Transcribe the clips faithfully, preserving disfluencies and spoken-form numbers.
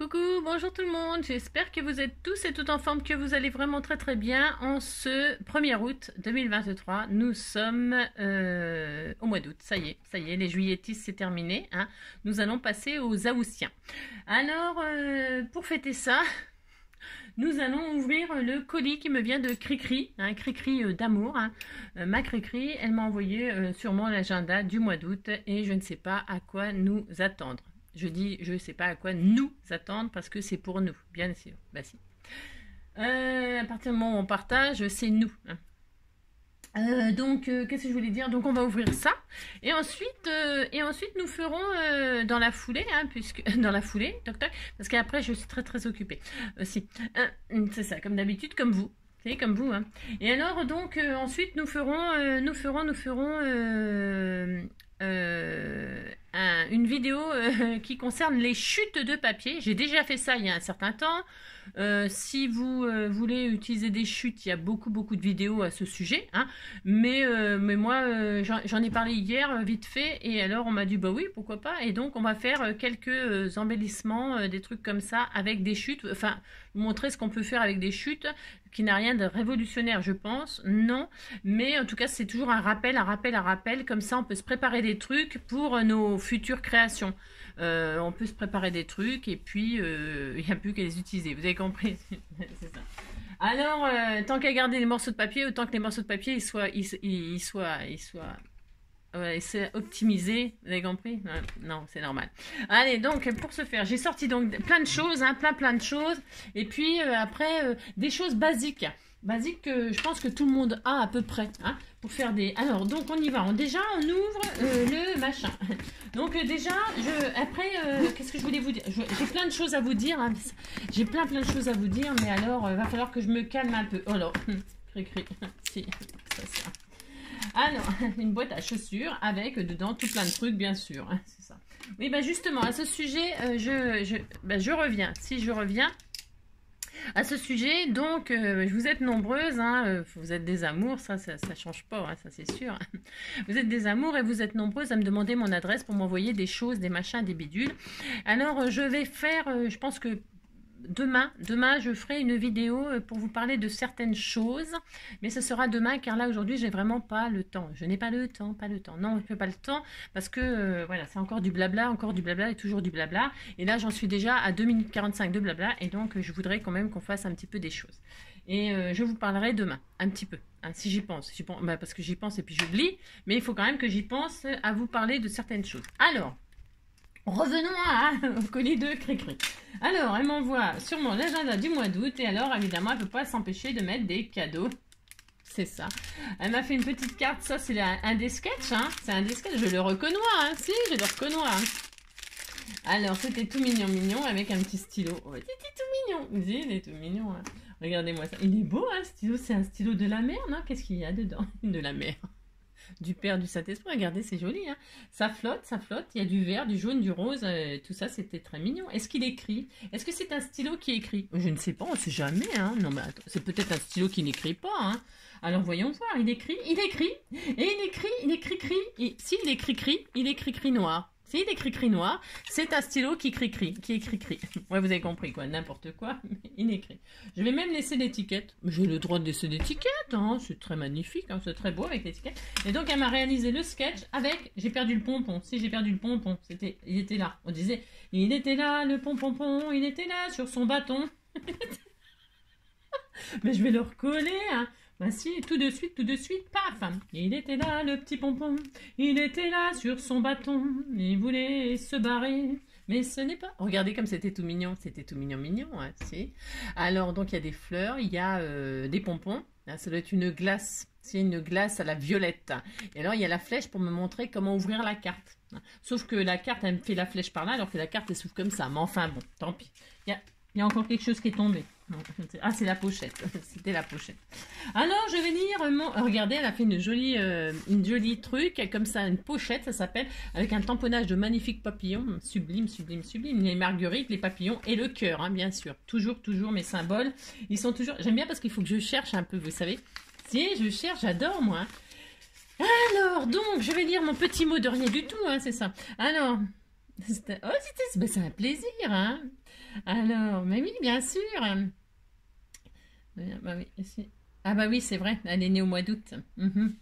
Coucou, bonjour tout le monde, j'espère que vous êtes tous et toutes en forme, que vous allez vraiment très très bien en ce premier août deux mille vingt-trois. Nous sommes euh, au mois d'août, ça y est, ça y est, les juilletistes c'est terminé, hein. Nous allons passer aux Aoussiens. Alors, euh, pour fêter ça, nous allons ouvrir le colis qui me vient de Cricri, un hein, Cricri euh, d'amour, hein. euh, ma Cricri, elle m'a envoyé euh, sûrement l'agenda du mois d'août et je ne sais pas à quoi nous attendre. Je dis, je ne sais pas à quoi nous attendre parce que c'est pour nous, bien sûr. Bah si. Euh, à partir du moment où on partage, c'est nous. Hein. Euh, donc, euh, qu'est-ce que je voulais dire? Donc, on va ouvrir ça. Et ensuite, euh, et ensuite nous ferons euh, dans la foulée, hein, puisque dans la foulée, toc toc, parce qu'après, je suis très très occupée. Aussi, euh, c'est ça, comme d'habitude, comme vous. C'est comme vous. Hein. Et alors, donc, euh, ensuite, nous ferons, euh, nous ferons, nous ferons. Euh, Euh, un, une vidéo euh, qui concerne les chutes de papier. J'ai déjà fait ça il y a un certain temps. Euh, si vous euh, voulez utiliser des chutes, il y a beaucoup beaucoup de vidéos à ce sujet. Hein. Mais, euh, mais moi, euh, j'en ai parlé hier euh, vite fait. Et alors, on m'a dit, bah oui, pourquoi pas. Et donc, on va faire euh, quelques euh, embellissements, euh, des trucs comme ça, avec des chutes. Enfin, vous montrer ce qu'on peut faire avec des chutes, qui n'a rien de révolutionnaire, je pense. Non. Mais en tout cas, c'est toujours un rappel, un rappel, un rappel. Comme ça, on peut se préparer des trucs pour nos futures créations. Euh, on peut se préparer des trucs et puis euh, il n'y a plus qu'à les utiliser. Vous avez compris? C'est ça. Alors, euh, tant qu'à garder les morceaux de papier, autant que les morceaux de papier ils soient, ils, ils soient, ils soient, ouais, c'est optimisé. Vous avez compris? Non, c'est normal. Allez, donc pour ce faire, j'ai sorti donc plein de choses, hein, plein plein de choses, et puis euh, après euh, des choses basiques. Basique que je pense que tout le monde a à peu près, hein, pour faire des... Alors, donc on y va. On, déjà, on ouvre euh, le machin. Donc euh, déjà, je... après, euh, qu'est-ce que je voulais vous dire? J'ai plein de choses à vous dire. Hein. J'ai plein plein de choses à vous dire, mais alors, il euh, va falloir que je me calme un peu. Oh là, cri cri. Si, ça, ça. Alors, une boîte à chaussures avec dedans tout plein de trucs, bien sûr. Hein, c'est ça. Oui, bah justement, à ce sujet, euh, je, je, bah, je reviens. Si je reviens... À ce sujet, donc, euh, vous êtes nombreuses, hein, euh, vous êtes des amours, ça, ça, ça change pas, hein, ça c'est sûr. Vous êtes des amours et vous êtes nombreuses à me demander mon adresse pour m'envoyer des choses, des machins, des bidules. Alors, euh, je vais faire, euh, je pense que demain, demain, je ferai une vidéo pour vous parler de certaines choses, mais ce sera demain, car là, aujourd'hui, j'ai vraiment pas le temps. Je n'ai pas le temps, pas le temps. Non, je n'ai pas le temps, parce que, euh, voilà, c'est encore du blabla, encore du blabla et toujours du blabla. Et là, j'en suis déjà à deux minutes quarante-cinq de blabla, et donc, je voudrais quand même qu'on fasse un petit peu des choses. Et euh, je vous parlerai demain, un petit peu, hein, si j'y pense. pense bah, parce que j'y pense et puis j'oublie, mais il faut quand même que j'y pense à vous parler de certaines choses. Alors, revenons à, au colis de Cricri. Alors, elle m'envoie sûrement l'agenda du mois d'août. Et alors, évidemment, elle ne peut pas s'empêcher de mettre des cadeaux. C'est ça. Elle m'a fait une petite carte. Ça, c'est un des sketchs. Hein. C'est un des sketchs. Je le reconnais. Hein. Si, je le reconnais. Hein. Alors, c'était tout mignon, mignon, avec un petit stylo. Oh, c'était tout mignon. Vous voyez, il est tout mignon. Hein. Regardez-moi ça. Il est beau, hein, ce stylo. C'est un stylo de la mer, non? Qu'est-ce qu'il y a dedans? De la mer. Du Père, du Saint-Esprit, regardez, c'est joli, hein. Ça flotte, ça flotte, il y a du vert, du jaune, du rose, euh, tout ça, c'était très mignon. Est-ce qu'il écrit? Est-ce que c'est un stylo qui écrit? Je ne sais pas, on ne sait jamais, hein. Non, mais attends, c'est peut-être un stylo qui n'écrit pas, hein. Alors, voyons voir, il écrit, il écrit, et il écrit, il écrit, cri, et s'il écrit, cri, il écrit, cri noir. S'il écrit, cri noir, c'est un stylo qui écrit, cri, qui écrit, cri. Ouais, vous avez compris, quoi, n'importe quoi, mais il écrit. Je vais même laisser l'étiquette. J'ai le droit de laisser l'étiquette, hein. C'est très magnifique, hein. C'est très beau avec l'étiquette. Et donc, elle m'a réalisé le sketch avec, j'ai perdu le pompon. Si, j'ai perdu le pompon, c'était, il était là. On disait, il était là, le pompon, il était là, sur son bâton. Mais je vais le recoller, hein. Bah si, tout de suite, tout de suite, paf! Il était là, le petit pompon, il était là sur son bâton, il voulait se barrer, mais ce n'est pas... Regardez comme c'était tout mignon, c'était tout mignon, mignon, hein, si. Alors, donc, il y a des fleurs, il y a euh, des pompons, là, ça doit être une glace, c'est une glace à la violette. Et alors, il y a la flèche pour me montrer comment ouvrir la carte. Sauf que la carte, elle me fait la flèche par là, alors que la carte, elle s'ouvre comme ça. Mais enfin, bon, tant pis. Il y a, il y a encore quelque chose qui est tombé. Ah, c'est la pochette. C'était la pochette. Alors, je vais lire mon... Regardez, elle a fait une jolie, euh, une jolie truc, comme ça, une pochette, ça s'appelle, avec un tamponnage de magnifiques papillons. Sublime, sublime, sublime. Les marguerites, les papillons et le cœur, hein, bien sûr. Toujours, toujours mes symboles. Ils sont toujours... J'aime bien parce qu'il faut que je cherche un peu, vous savez. Si, je cherche, j'adore, moi. Alors, donc, je vais lire mon petit mot de rien du tout, hein, c'est ça. Alors... Oh, c'est ben, un plaisir, hein. Alors, mais oui, bien sûr. Bah oui, si. Ah bah oui, c'est vrai, elle est née au mois d'août. Mhm.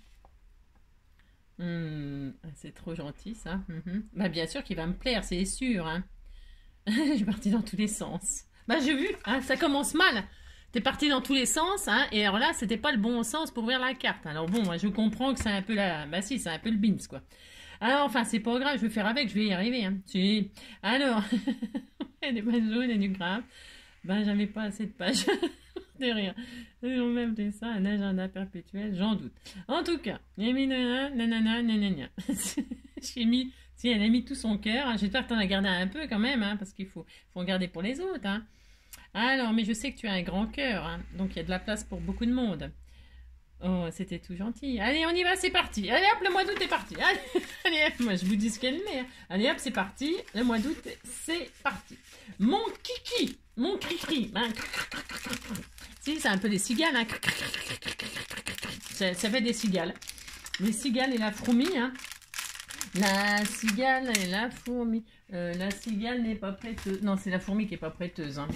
Hmm, c'est trop gentil ça. Mhm. Bah bien sûr qu'il va me plaire, c'est sûr. Hein. Je suis partie dans tous les sens. Bah j'ai vu, hein, ça commence mal. T'es parti dans tous les sens, hein, et alors là, c'était pas le bon sens pour ouvrir la carte. Alors bon, moi, je comprends que c'est un peu la... Bah si, c'est un peu le bims, quoi. Alors, enfin, c'est pas grave, je vais faire avec, je vais y arriver, hein. Si. Alors, elle est pas jaune, elle est du grave. Ben, j'avais pas assez de pages de rire. Ils ont même fait ça, un agenda perpétuel, j'en doute. En tout cas, j'ai mis nanana, nanana, nanana. J'ai mis, si elle a mis tout son cœur, hein. J'espère que t'en as gardé un peu quand même, hein, parce qu'il faut, faut en garder pour les autres, hein. Alors, mais je sais que tu as un grand cœur, hein, donc il y a de la place pour beaucoup de monde. Oh, c'était tout gentil. Allez, on y va, c'est parti. Allez hop, le mois d'août est parti. Allez, allez hop, moi je vous dis ce qu'elle met. Hein. Allez hop, c'est parti. Le mois d'août, c'est parti. Mon kiki, mon cri-cri. Hein. Si, c'est un peu des cigales. Hein. Ça, ça fait des cigales. Les cigales et la fourmi. Hein. La cigale et la fourmi. Euh, la cigale n'est pas prêteuse. Non, c'est la fourmi qui n'est pas prêteuse. Hein.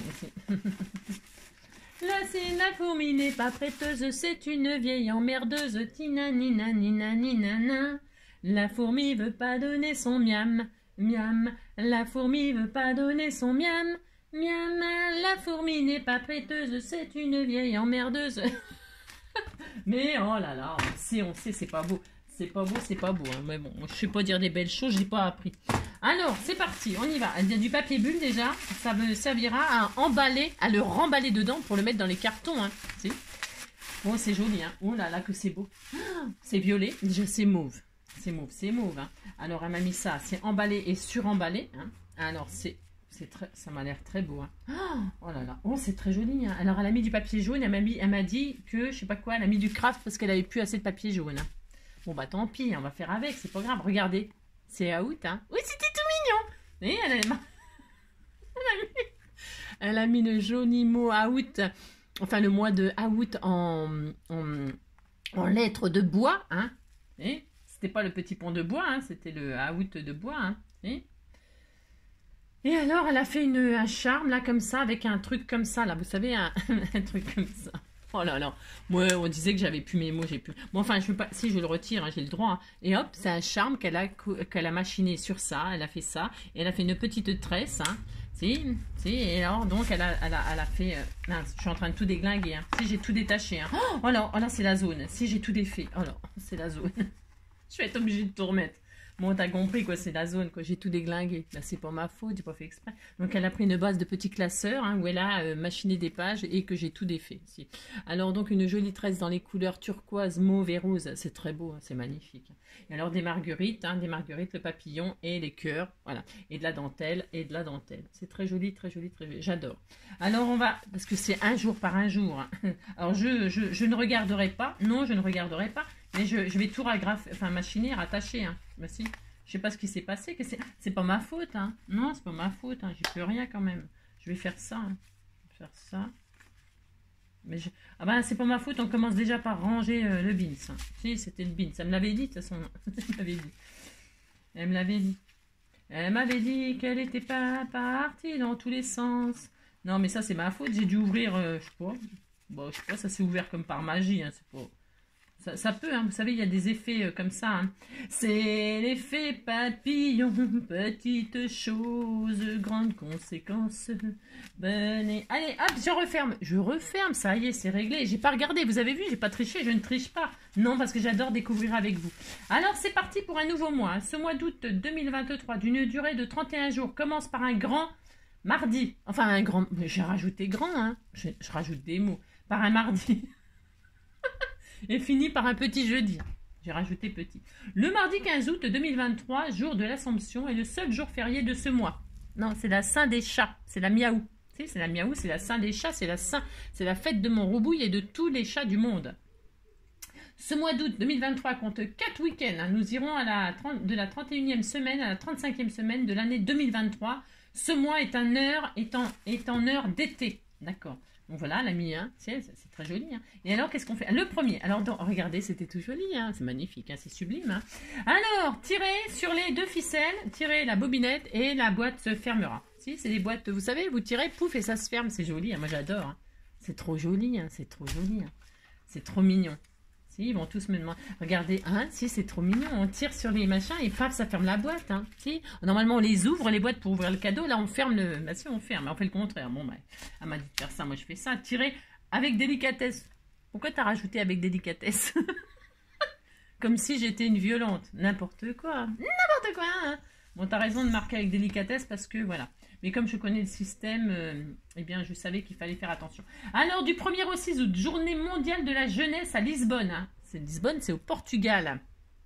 Là, c'est la fourmi n'est pas prêteuse, c'est une vieille emmerdeuse. Tina, nina, nina, nina, nina. La fourmi veut pas donner son miam, miam. La fourmi veut pas donner son miam, miam. La fourmi n'est pas prêteuse, c'est une vieille emmerdeuse. Mais oh là là, on sait, on sait, c'est pas beau. C'est pas beau, c'est pas beau. Hein. Mais bon, je sais pas dire des belles choses, je n'ai pas appris. Alors, c'est parti, on y va. Il y a du papier bulle déjà. Ça me servira à emballer, à le remballer dedans pour le mettre dans les cartons. Hein. Si. Bon, c'est joli. Hein. Oh là là, que c'est beau. Oh, c'est violet. Déjà, c'est mauve. C'est mauve, c'est mauve. Hein. Alors, elle m'a mis ça. C'est emballé et suremballé. Hein. Alors, c'est... Très, ça m'a l'air très beau. Hein. Oh là là. Oh, c'est très joli. Hein. Alors, elle a mis du papier jaune. Elle m'a mis, elle m'a dit que, je sais pas quoi, elle a mis du craft parce qu'elle avait plus assez de papier jaune. Hein. Bon, bah tant pis, on va faire avec, c'est pas grave. Regardez, c'est août, hein. Oui, c'était tout mignon. Et elle a, elle, a mis... elle a mis le joli mot août, enfin le mois de août en, en, en lettres de bois, hein. Et c'était pas le petit pont de bois, hein, c'était le août de bois, hein. Et, et alors, elle a fait une, un charme, là, comme ça, avec un truc comme ça, là, vous savez, un, un truc comme ça. Oh là là, moi on disait que j'avais plus mes mots, j'ai plus. Bon enfin je veux pas, si je le retire, hein, j'ai le droit. Hein. Et hop, c'est un charme qu'elle a qu'elle a machiné sur ça, elle a fait ça, et elle a fait une petite tresse, hein. Si, si, et alors donc elle a, elle a, elle a fait. Euh, mince, je suis en train de tout déglinguer. Hein. Si j'ai tout détaché. Hein. Oh là, oh là c'est la zone. Si j'ai tout défait. Oh là, c'est la zone. Je vais être obligée de tout remettre. Bon, t'as compris, quoi, c'est la zone, quoi. J'ai tout déglingué. Là, c'est pas ma faute, j'ai pas fait exprès. Donc, elle a pris une base de petit classeur, hein, où elle a euh, machiné des pages et que j'ai tout défait. Si. Alors, donc, une jolie tresse dans les couleurs turquoise, mauve et rose. C'est très beau, hein, c'est magnifique. Et alors, des marguerites, hein, des marguerites, le papillon et les cœurs, voilà. Et de la dentelle, et de la dentelle. C'est très joli, très joli, très joli. J'adore. Alors, on va, parce que c'est un jour par un jour. Hein. Alors, je, je, je ne regarderai pas. Non, je ne regarderai pas. Mais je, je vais tout ragrapher, enfin machiner, rattacher. Hein. Ben, si. Je sais pas ce qui s'est passé. Que c'est pas ma faute. Hein. Non, c'est pas ma faute. Hein. J'y peux rien quand même. Je vais faire ça. Hein. Je vais faire ça. Mais je... Ah ben, c'est pas ma faute. On commence déjà par ranger euh, le bins. Hein. Si, c'était le bins. Elle me l'avait dit de toute façon. Elle m'avait dit. Elle me l'avait dit. Elle m'avait dit qu'elle était pas partie dans tous les sens. Non, mais ça, c'est ma faute. J'ai dû ouvrir, euh, je sais pas. Bon, je sais pas, ça s'est ouvert comme par magie. Hein. C'est pas... Ça, ça peut, hein, vous savez, il y a des effets euh, comme ça. Hein. C'est l'effet papillon, petite chose, grande conséquence. Bonne et... Allez, hop, je referme. Je referme, ça y est, c'est réglé. J'ai pas regardé, vous avez vu, j'ai pas triché, je ne triche pas. Non, parce que j'adore découvrir avec vous. Alors, c'est parti pour un nouveau mois. Ce mois d'août deux mille vingt-trois, d'une durée de trente et un jours, commence par un grand mardi. Enfin, un grand... J'ai rajouté grand, hein. Je, je rajoute des mots. Par un mardi. Et finit par un petit jeudi. J'ai rajouté petit. Le mardi quinze août deux mille vingt-trois, jour de l'Assomption, est le seul jour férié de ce mois. Non, c'est la Saint des chats. C'est la miaou. Si, c'est la miaou, c'est la Saint des chats, c'est la Saint, c'est la fête de Montroumbouille et de tous les chats du monde. Ce mois d'août deux mille vingt-trois compte quatre week-ends. Nous irons à la trente, de la trente et unième semaine à la trente-cinquième semaine de l'année deux mille vingt-trois. Ce mois est en heure, est en, est en heure d'été. D'accord. Donc voilà, la mis, hein. C'est très joli. Hein. Et alors, qu'est-ce qu'on fait? Le premier, alors dans, regardez, c'était tout joli, hein. C'est magnifique, hein. C'est sublime. Hein. Alors, tirez sur les deux ficelles, tirez la bobinette et la boîte se fermera. Si, c'est des boîtes, vous savez, vous tirez, pouf, et ça se ferme. C'est joli, hein, moi j'adore. Hein. C'est trop joli, hein, c'est trop joli. Hein. C'est trop mignon. Si, ils vont tous me demander. Regardez, hein, si, c'est trop mignon. On tire sur les machins et paf, ça ferme la boîte. Hein. Si, normalement, on les ouvre, les boîtes, pour ouvrir le cadeau. Là, on ferme le... Bah si, on ferme. On fait le contraire. Bon, bah, elle m'a dit de faire ça. Moi, je fais ça. Tirer avec délicatesse. Pourquoi t'as rajouté avec délicatesse? Comme si j'étais une violente. N'importe quoi. N'importe quoi. Hein. Bon, t'as raison de marquer avec délicatesse parce que, voilà. Mais comme je connais le système, euh, eh bien, je savais qu'il fallait faire attention. Alors, du premier au six août, journée mondiale de la jeunesse à Lisbonne. Hein. C'est Lisbonne, c'est au Portugal.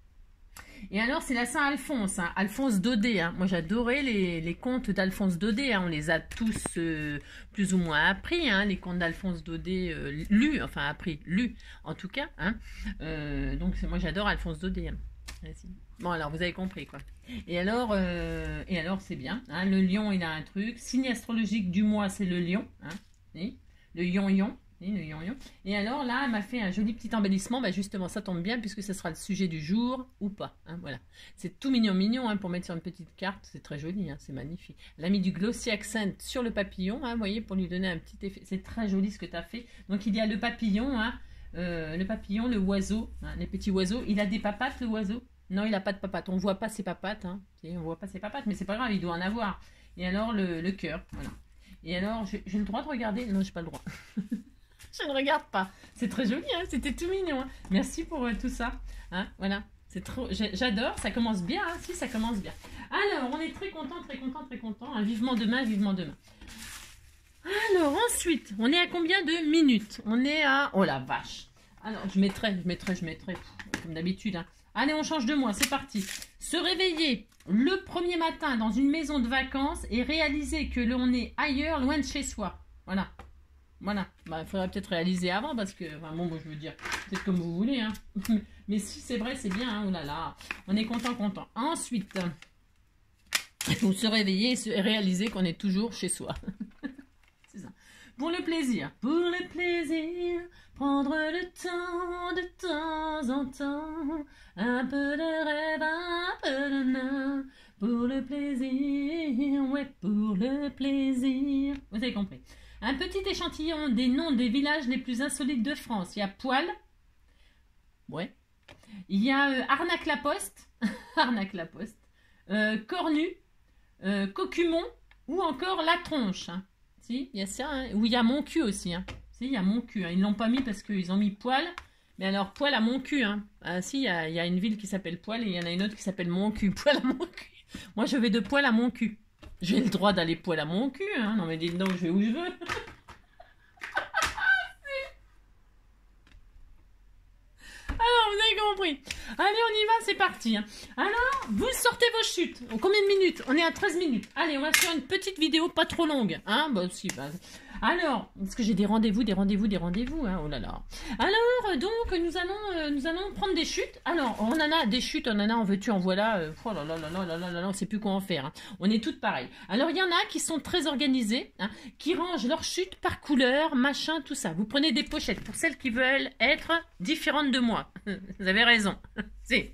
Et alors, c'est la Saint-Alphonse, hein, Alphonse Daudet. Hein. Moi, j'adorais les, les contes d'Alphonse Daudet. Hein. On les a tous euh, plus ou moins appris, hein, les contes d'Alphonse Daudet, euh, lus, enfin appris, lus en tout cas. Hein. Euh, donc, moi, j'adore Alphonse Daudet. Hein. Bon, alors, vous avez compris, quoi. Et alors, euh, et alors c'est bien. Hein, le lion, il a un truc. Signe astrologique du mois, c'est le lion. Hein, oui, le yon-yon. Oui, le yon-yon. Et alors, là, elle m'a fait un joli petit embellissement. Bah, justement, ça tombe bien puisque ce sera le sujet du jour ou pas. Hein, voilà. C'est tout mignon, mignon hein, pour mettre sur une petite carte. C'est très joli, hein, c'est magnifique. Elle a mis du glossy accent sur le papillon, hein, vous voyez, pour lui donner un petit effet. C'est très joli ce que tu as fait. Donc, il y a le papillon, hein, euh, le papillon, le oiseau, hein, les petits oiseaux. Il a des papates, le oiseau? Non, il n'a pas de papates. On ne voit pas ses papates. Hein. On voit pas ses papates, mais c'est pas grave, il doit en avoir. Et alors, le, le cœur. Voilà. Et alors, j'ai le droit de regarder? Non, j'ai pas le droit. Je ne regarde pas. C'est très joli, hein. C'était tout mignon. Hein. Merci pour euh, tout ça. Hein. Voilà. C'est trop. J'adore. Ça commence bien. Hein. Si, ça commence bien. Alors, on est très content, très content, très content. Hein. Vivement demain, vivement demain. Alors, ensuite, on est à combien de minutes? On est à... Oh la vache. Alors, je mettrai, je mettrai, je mettrai, comme d'habitude, hein. Allez, on change de mois, c'est parti. Se réveiller le premier matin dans une maison de vacances et réaliser que l'on est ailleurs, loin de chez soi. Voilà. Voilà. Bah, il faudrait peut-être réaliser avant parce que, enfin, bon, bon, je veux dire, peut-être comme vous voulez. Hein. Mais si c'est vrai, c'est bien. Hein. Oh là là. On est content, content. Ensuite, il faut se réveiller et réaliser qu'on est toujours chez soi. C'est ça. Pour le plaisir. Pour le plaisir. Prendre le temps de temps en temps, un peu de rêve, un peu de nain, pour le plaisir, ouais, pour le plaisir. Vous avez compris. Un petit échantillon des noms des villages les plus insolites de France. Il y a Poil, ouais. Il y a euh, Arnaque-la-Poste, Arnaque-la-Poste, euh, Cornu, euh, Cocumont ou encore La Tronche. Hein. Si, il y a ça, hein. Ou il y a Mon Cul aussi, hein. Si, il y a Mon Cul. Hein. Ils ne l'ont pas mis parce qu'ils ont mis Poil. Mais alors, Poil à Mon Cul. Hein. Ah, si, il y, a, il y a une ville qui s'appelle Poil et il y en a une autre qui s'appelle Mon Cul. Poil à Mon Cul. Moi, je vais de Poil à Mon Cul. J'ai le droit d'aller Poil à Mon Cul. Hein. Non, mais dites donc, je vais où je veux. Alors, vous avez compris. Allez, on y va, c'est parti. Hein. Alors, vous sortez vos chutes. Combien de minutes? On est à treize minutes. Allez, on va faire une petite vidéo pas trop longue. Hein, bah, si, bah... Alors, parce que j'ai des rendez-vous, des rendez-vous, des rendez-vous, hein, oh là là. Alors, donc, nous allons, euh, nous allons prendre des chutes. Alors, on en a des chutes, on en a, en veux-tu, en voilà. Euh, oh là là là là là là là, on ne sait plus quoi en faire. Hein. On est toutes pareilles. Alors, il y en a qui sont très organisées, hein, qui rangent leurs chutes par couleur, machin, tout ça. Vous prenez des pochettes pour celles qui veulent être différentes de moi. Vous avez raison. C'est...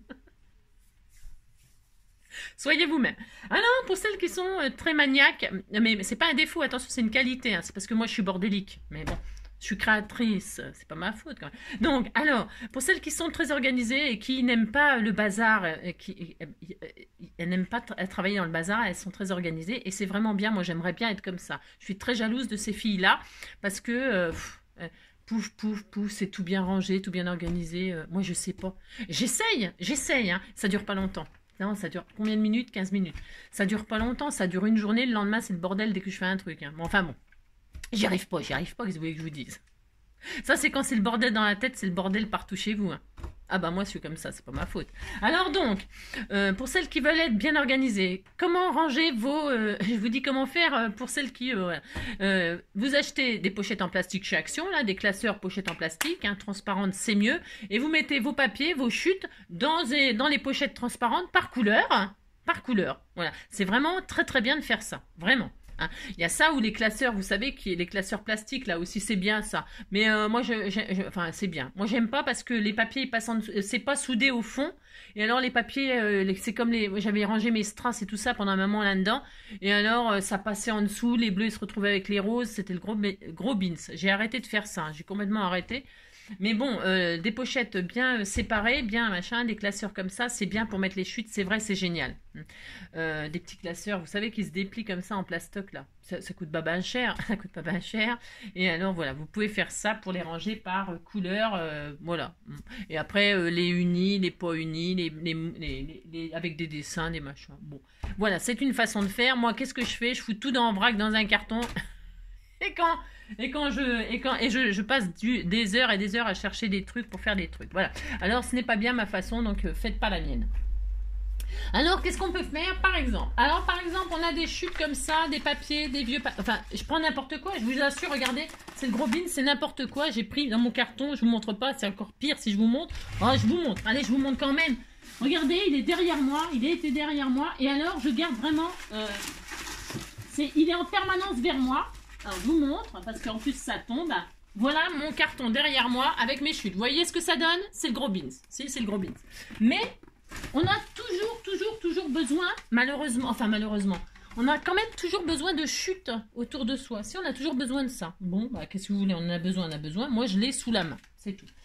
Soyez vous-même. Alors, pour celles qui sont euh, très maniaques, mais c'est pas un défaut, attention, c'est une qualité. Hein, c'est parce que moi, je suis bordélique. Mais bon, je suis créatrice, c'est pas ma faute quand même. Donc, alors, pour celles qui sont très organisées et qui n'aiment pas le bazar, euh, qui euh, euh, elles n'aiment pas tra travailler dans le bazar, elles sont très organisées et c'est vraiment bien. Moi, j'aimerais bien être comme ça. Je suis très jalouse de ces filles-là parce que... Euh, pff, euh, Pouf, pouf, pouf, c'est tout bien rangé, tout bien organisé. Euh, moi, je sais pas. J'essaye, j'essaye. Hein. Ça dure pas longtemps. Non, ça dure combien de minutes? quinze minutes. Ça dure pas longtemps, ça dure une journée. Le lendemain, c'est le bordel dès que je fais un truc. Hein. Bon, enfin bon, j'y arrive pas, j'y arrive pas, qu'est-ce que vous voulez que je vous dise? Ça, c'est quand c'est le bordel dans la tête, c'est le bordel partout chez vous. Hein. Ah bah moi, je suis comme ça, c'est pas ma faute. Alors donc, euh, pour celles qui veulent être bien organisées, comment ranger vos... Euh, je vous dis comment faire euh, pour celles qui... Euh, euh, vous achetez des pochettes en plastique chez Action, là, des classeurs pochettes en plastique, hein, transparentes, c'est mieux. Et vous mettez vos papiers, vos chutes dans, dans les pochettes transparentes par couleur. Hein, par couleur, voilà. C'est vraiment très très bien de faire ça, vraiment. Hein. Il y a ça ou les classeurs, vous savez, qui les classeurs plastiques, là aussi, c'est bien ça. Mais euh, moi, je, je, je enfin, c'est bien. Moi, j'aime pas parce que les papiers, ils passent en dessous, c'est pas soudé au fond. Et alors, les papiers, euh, c'est comme les, j'avais rangé mes strass et tout ça pendant un moment là-dedans. Et alors, euh, ça passait en dessous, les bleus, ils se retrouvaient avec les roses. C'était le gros, gros beans. J'ai arrêté de faire ça. J'ai complètement arrêté. Mais bon, euh, des pochettes bien euh, séparées, bien machin, des classeurs comme ça, c'est bien pour mettre les chutes, c'est vrai, c'est génial. Euh, des petits classeurs, vous savez, qui se déplient comme ça en plastoc, là. Ça, ça coûte pas bien cher, ça coûte pas bien cher. Et alors, voilà, vous pouvez faire ça pour les ranger par euh, couleur, euh, voilà. Et après, euh, les unis, les pas unis, les, les, les, les, les, avec des dessins, des machins. Bon, voilà, c'est une façon de faire. Moi, qu'est-ce que je fais? Je fous tout dans en vrac, dans un carton. Et quand... Et quand je et quand et je, je passe du, des heures et des heures à chercher des trucs pour faire des trucs. Voilà. Alors ce n'est pas bien ma façon, donc euh, faites pas la mienne. Alors qu'est-ce qu'on peut faire par exemple? Alors par exemple on a des chutes comme ça, des papiers, des vieux papiers. Enfin je prends n'importe quoi, je vous assure, regardez, c'est le gros bin, c'est n'importe quoi. J'ai pris dans mon carton, je vous montre pas, c'est encore pire si je vous montre. Oh je vous montre, allez je vous montre quand même. Regardez, il est derrière moi, il était derrière moi. Et alors je garde vraiment, euh, c'est, il est en permanence vers moi. Alors, je vous montre, parce qu'en plus, ça tombe. Voilà mon carton derrière moi avec mes chutes. Vous voyez ce que ça donne? C'est le gros beans. Si, c'est le gros beans. Mais, on a toujours, toujours, toujours besoin, malheureusement, enfin malheureusement, on a quand même toujours besoin de chutes autour de soi. Si, on a toujours besoin de ça. Bon, bah, qu'est-ce que vous voulez? On en a besoin, on a besoin. Moi, je l'ai sous la main. C'est tout.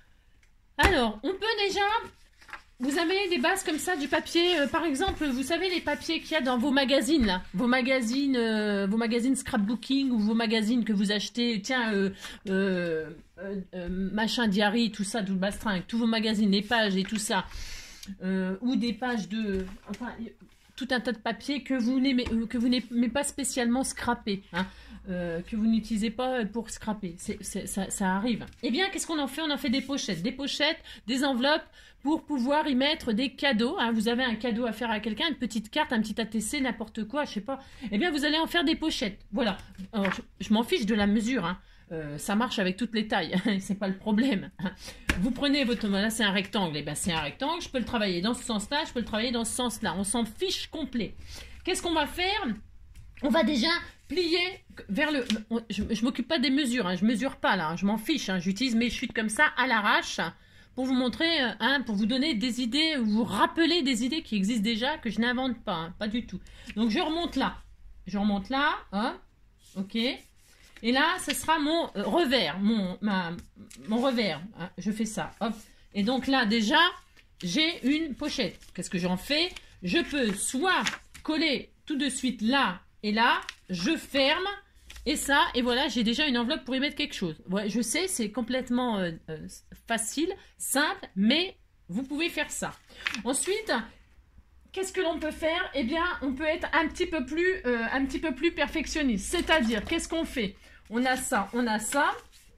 Alors, on peut déjà... Vous avez des bases comme ça, du papier, euh, par exemple, vous savez les papiers qu'il y a dans vos magazines, là, vos magazines, euh, vos magazines scrapbooking ou vos magazines que vous achetez, tiens, euh, euh, euh, euh, machin, diary, tout ça, tout le bastringue, tous vos magazines, les pages et tout ça, euh, ou des pages de, enfin, tout un tas de papiers que vous n'aimez, que vous n'aimez pas spécialement scraper, hein, euh, que vous n'utilisez pas pour scraper, c'est, c'est, ça, ça arrive. Eh bien, qu'est-ce qu'on en fait? On en fait des pochettes, des pochettes, des enveloppes, pour pouvoir y mettre des cadeaux. Hein. Vous avez un cadeau à faire à quelqu'un, une petite carte, un petit A T C, n'importe quoi, je sais pas. Eh bien, vous allez en faire des pochettes. Voilà. Alors, je, je m'en fiche de la mesure. Hein. Euh, ça marche avec toutes les tailles. C'est pas le problème. Vous prenez votre... Là, c'est un rectangle. Eh bien, c'est un rectangle. Je peux le travailler dans ce sens-là. Je peux le travailler dans ce sens-là. On s'en fiche complet. Qu'est-ce qu'on va faire? On va déjà plier vers le... Je, je m'occupe pas des mesures. Hein. Je mesure pas, là. Hein. Je m'en fiche. Hein. J'utilise mes chutes comme ça, à l'arrache. Pour vous montrer, hein, pour vous donner des idées, vous rappeler des idées qui existent déjà, que je n'invente pas, hein, pas du tout. Donc je remonte là, je remonte là, hein, ok. Et là, ce sera mon euh, revers, mon, ma, mon revers. Hein, je fais ça, hop. Et donc là, déjà, j'ai une pochette. Qu'est-ce que j'en fais? Je peux soit coller tout de suite là et là, je ferme. Et ça, et voilà, j'ai déjà une enveloppe pour y mettre quelque chose. Ouais, je sais, c'est complètement euh, euh, facile, simple, mais vous pouvez faire ça. Ensuite, qu'est-ce que l'on peut faire? Eh bien, on peut être un petit peu plus, euh, un petit peu plus perfectionniste. C'est-à-dire, qu'est-ce qu'on fait? On a ça, on a ça.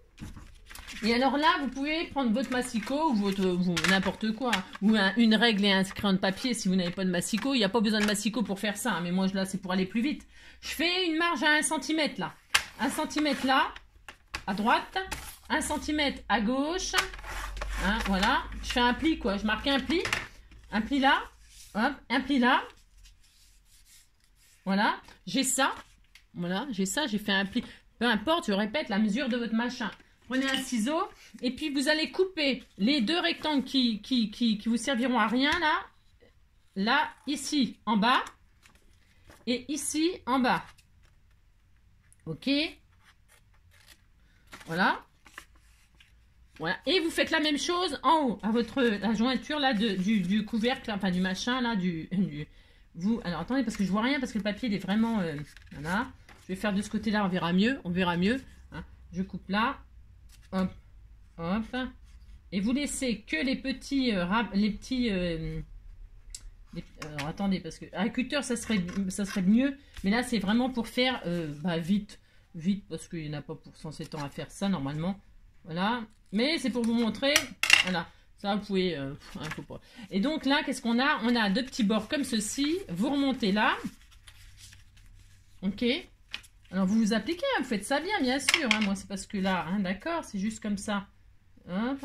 Et alors là, vous pouvez prendre votre massicot ou votre, vous, n'importe quoi, ou un, une règle et un crayon de papier si vous n'avez pas de massicot. Il n'y a pas besoin de massicot pour faire ça, hein, mais moi là, c'est pour aller plus vite. Je fais une marge à un centimètre là, un centimètre là, à droite, un centimètre à gauche, hein, voilà. Je fais un pli quoi, je marque un pli, un pli là, hop, un pli là, voilà. J'ai ça, voilà, j'ai ça, j'ai fait un pli. Peu importe, je répète la mesure de votre machin. Prenez un ciseau et puis vous allez couper les deux rectangles qui, qui, qui, qui vous serviront à rien là, là, ici en bas et ici en bas. Ok. Voilà. Voilà. Et vous faites la même chose en haut, à votre la jointure là de, du, du couvercle, enfin du machin là, du, du vous. Alors attendez parce que je vois rien parce que le papier il est vraiment euh, voilà. Je vais faire de ce côté-là, on verra mieux, on verra mieux. Hein. Je coupe là. Hop, hop, et vous laissez que les petits, euh, les petits, euh, les, alors attendez parce que à cutter ça serait, ça serait mieux, mais là c'est vraiment pour faire euh, bah, vite, vite parce qu'il n'y en a pas pour censé temps à faire ça normalement, voilà, mais c'est pour vous montrer, voilà, ça vous pouvez, euh, hein, faut pas. Et donc là qu'est-ce qu'on a? On a deux petits bords comme ceci, vous remontez là, ok. Alors, vous vous appliquez, hein, vous faites ça bien, bien sûr. Hein, moi, c'est parce que là, hein, d'accord, c'est juste comme ça. Hop.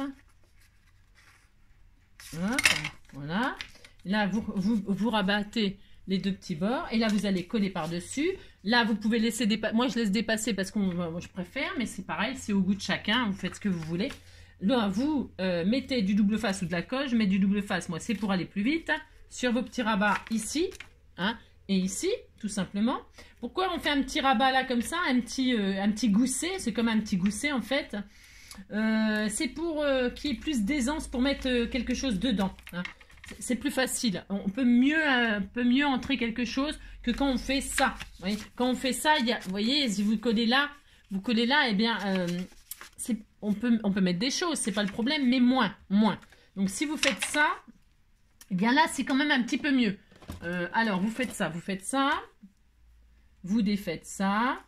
Hop. Voilà. Là, vous, vous, vous rabattez les deux petits bords. Et là, vous allez coller par-dessus. Là, vous pouvez laisser dépasser. Moi, je laisse dépasser parce que moi, je préfère, mais c'est pareil, c'est au goût de chacun. Vous faites ce que vous voulez. Là, vous euh, mettez du double face ou de la colle. Je mets du double face. Moi, c'est pour aller plus vite. Sur vos petits rabats ici, hein, et ici, tout simplement. Pourquoi on fait un petit rabat là comme ça, un petit, euh, un petit gousset? C'est comme un petit gousset en fait. Euh, c'est pour euh, qu'il y ait plus d'aisance pour mettre euh, quelque chose dedans. Hein. C'est plus facile. On peut mieux, euh, peut mieux entrer quelque chose que quand on fait ça. Vous voyez, quand on fait ça, il y a, vous voyez, si vous collez là, vous collez là, eh bien, euh, on, peut, on peut mettre des choses, c'est pas le problème, mais moins, moins. Donc, si vous faites ça, eh bien là, c'est quand même un petit peu mieux. Euh, alors, vous faites ça, vous faites ça, vous défaites ça.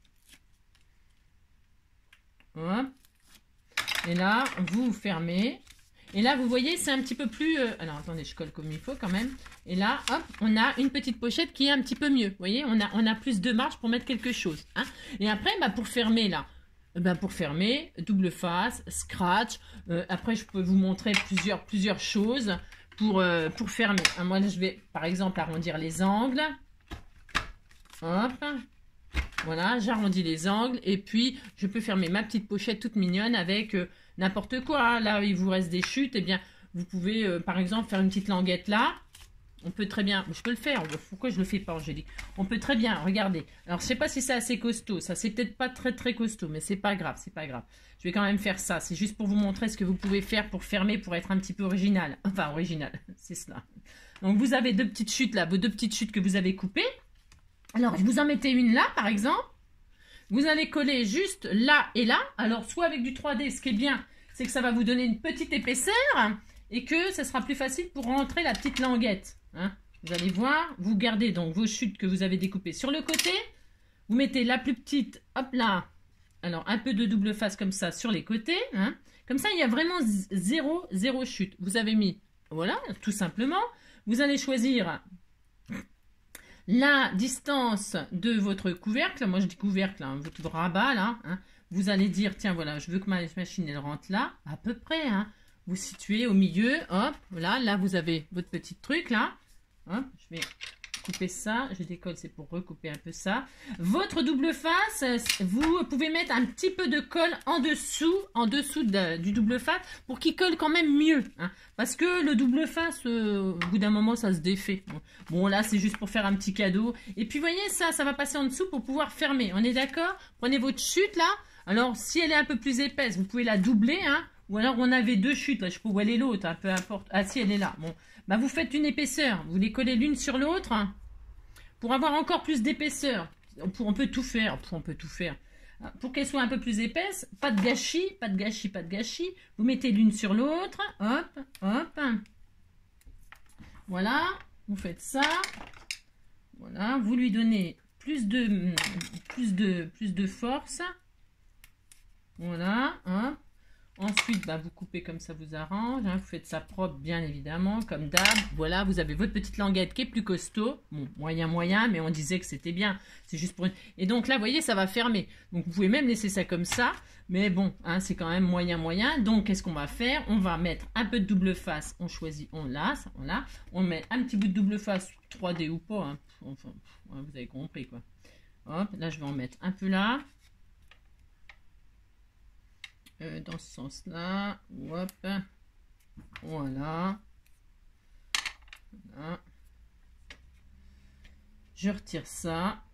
Hop. Et là, vous fermez. Et là, vous voyez, c'est un petit peu plus... Euh... Alors, attendez, je colle comme il faut quand même. Et là, hop, on a une petite pochette qui est un petit peu mieux. Vous voyez, on a, on a plus de marge pour mettre quelque chose. Hein. Et après, bah, pour fermer, là, bah, pour fermer, double face, scratch. Euh, après, je peux vous montrer plusieurs, plusieurs choses pour, euh, pour fermer. Hein, moi, je vais, par exemple, arrondir les angles. Hop. Voilà, j'arrondis les angles. Et puis, je peux fermer ma petite pochette toute mignonne avec... Euh, n'importe quoi, là il vous reste des chutes, et eh bien vous pouvez euh, par exemple faire une petite languette là. On peut très bien, je peux le faire, pourquoi je le fais pas Angélique? On peut très bien, regardez. Alors je sais pas si c'est assez costaud, ça c'est peut-être pas très très costaud, mais c'est pas grave, c'est pas grave. Je vais quand même faire ça, c'est juste pour vous montrer ce que vous pouvez faire pour fermer, pour être un petit peu original. Enfin original, c'est cela. Donc vous avez deux petites chutes là, vos deux petites chutes que vous avez coupées. Alors vous en mettez une là par exemple. Vous allez coller juste là et là. Alors, soit avec du trois D, ce qui est bien, c'est que ça va vous donner une petite épaisseur et que ça sera plus facile pour rentrer la petite languette. Hein. Vous allez voir, vous gardez donc vos chutes que vous avez découpées sur le côté. Vous mettez la plus petite, hop là. Alors, un peu de double face comme ça sur les côtés. Hein. Comme ça, il y a vraiment zéro, zéro chute. Vous avez mis, voilà, tout simplement. Vous allez choisir... la distance de votre couvercle, moi je dis couvercle, hein, votre rabat là, hein, vous allez dire, tiens voilà, je veux que ma machine elle rentre là, à peu près, hein, vous situez au milieu, hop, voilà, là vous avez votre petit truc là, hop, je vais couper ça, je décolle, c'est pour recouper un peu ça. Votre double face, vous pouvez mettre un petit peu de colle en dessous, en dessous de, du double face, pour qu'il colle quand même mieux. Hein, parce que le double face, euh, au bout d'un moment, ça se défait. Bon, bon là, c'est juste pour faire un petit cadeau. Et puis, voyez, ça, ça va passer en dessous pour pouvoir fermer. On est d'accord? Prenez votre chute, là. Alors, si elle est un peu plus épaisse, vous pouvez la doubler, hein. Ou alors, on avait deux chutes, là, je sais pas où elle est l'autre, hein, peu importe. Ah, si, elle est là. Bon, bah, vous faites une épaisseur. Vous les collez l'une sur l'autre, hein, pour avoir encore plus d'épaisseur. On peut tout faire, on peut tout faire. Pour qu'elle soit un peu plus épaisse, pas de gâchis, pas de gâchis, pas de gâchis. Vous mettez l'une sur l'autre, hop, hop. Voilà, vous faites ça. Voilà, vous lui donnez plus de, plus de, plus de force. Voilà, hop. Ensuite, bah, vous coupez comme ça vous arrange. Hein. Vous faites ça propre, bien évidemment, comme d'hab. Voilà, vous avez votre petite languette qui est plus costaud. Bon, moyen, moyen, mais on disait que c'était bien. C'est juste pour une... Et donc là, vous voyez, ça va fermer. Donc, vous pouvez même laisser ça comme ça. Mais bon, hein, c'est quand même moyen, moyen. Donc, qu'est-ce qu'on va faire? On va mettre un peu de double face. On choisit, on l'a, on l'a. On met un petit bout de double face, trois D ou pas. Hein. Enfin, vous avez compris, quoi. Hop, là, je vais en mettre un peu là. Euh, dans ce sens-là, hop, voilà. Voilà. Je retire ça.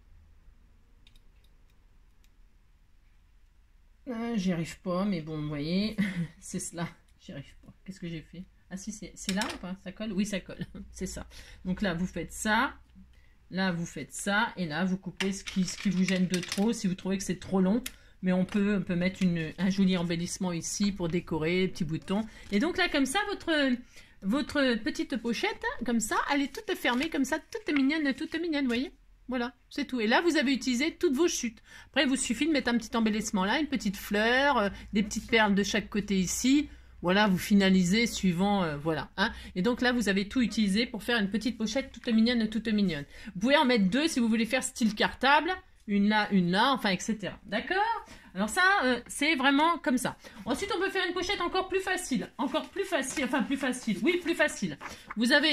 Euh, J'y arrive pas, mais bon, vous voyez, c'est cela. J'y arrive pas. Qu'est-ce que j'ai fait? Ah si, c'est là ou pas? Ça colle? Oui, ça colle. C'est ça. Donc là, vous faites ça. Là, vous faites ça. Et là, vous coupez ce qui, ce qui vous gêne de trop, si vous trouvez que c'est trop long. Mais on peut, on peut mettre une, un joli embellissement ici pour décorer, petit bouton. Et donc là, comme ça, votre, votre petite pochette, comme ça, elle est toute fermée, comme ça, toute mignonne, toute mignonne, vous voyez? Voilà, c'est tout. Et là, vous avez utilisé toutes vos chutes. Après, il vous suffit de mettre un petit embellissement là, une petite fleur, euh, des petites perles de chaque côté ici. Voilà, vous finalisez suivant, euh, voilà. Hein. Et donc là, vous avez tout utilisé pour faire une petite pochette toute mignonne, toute mignonne. Vous pouvez en mettre deux si vous voulez faire style cartable. Une là, une là, enfin, et cetera. D'accord? Alors ça, euh, c'est vraiment comme ça. Ensuite, on peut faire une pochette encore plus facile. Encore plus facile, enfin plus facile. Oui, plus facile. Vous avez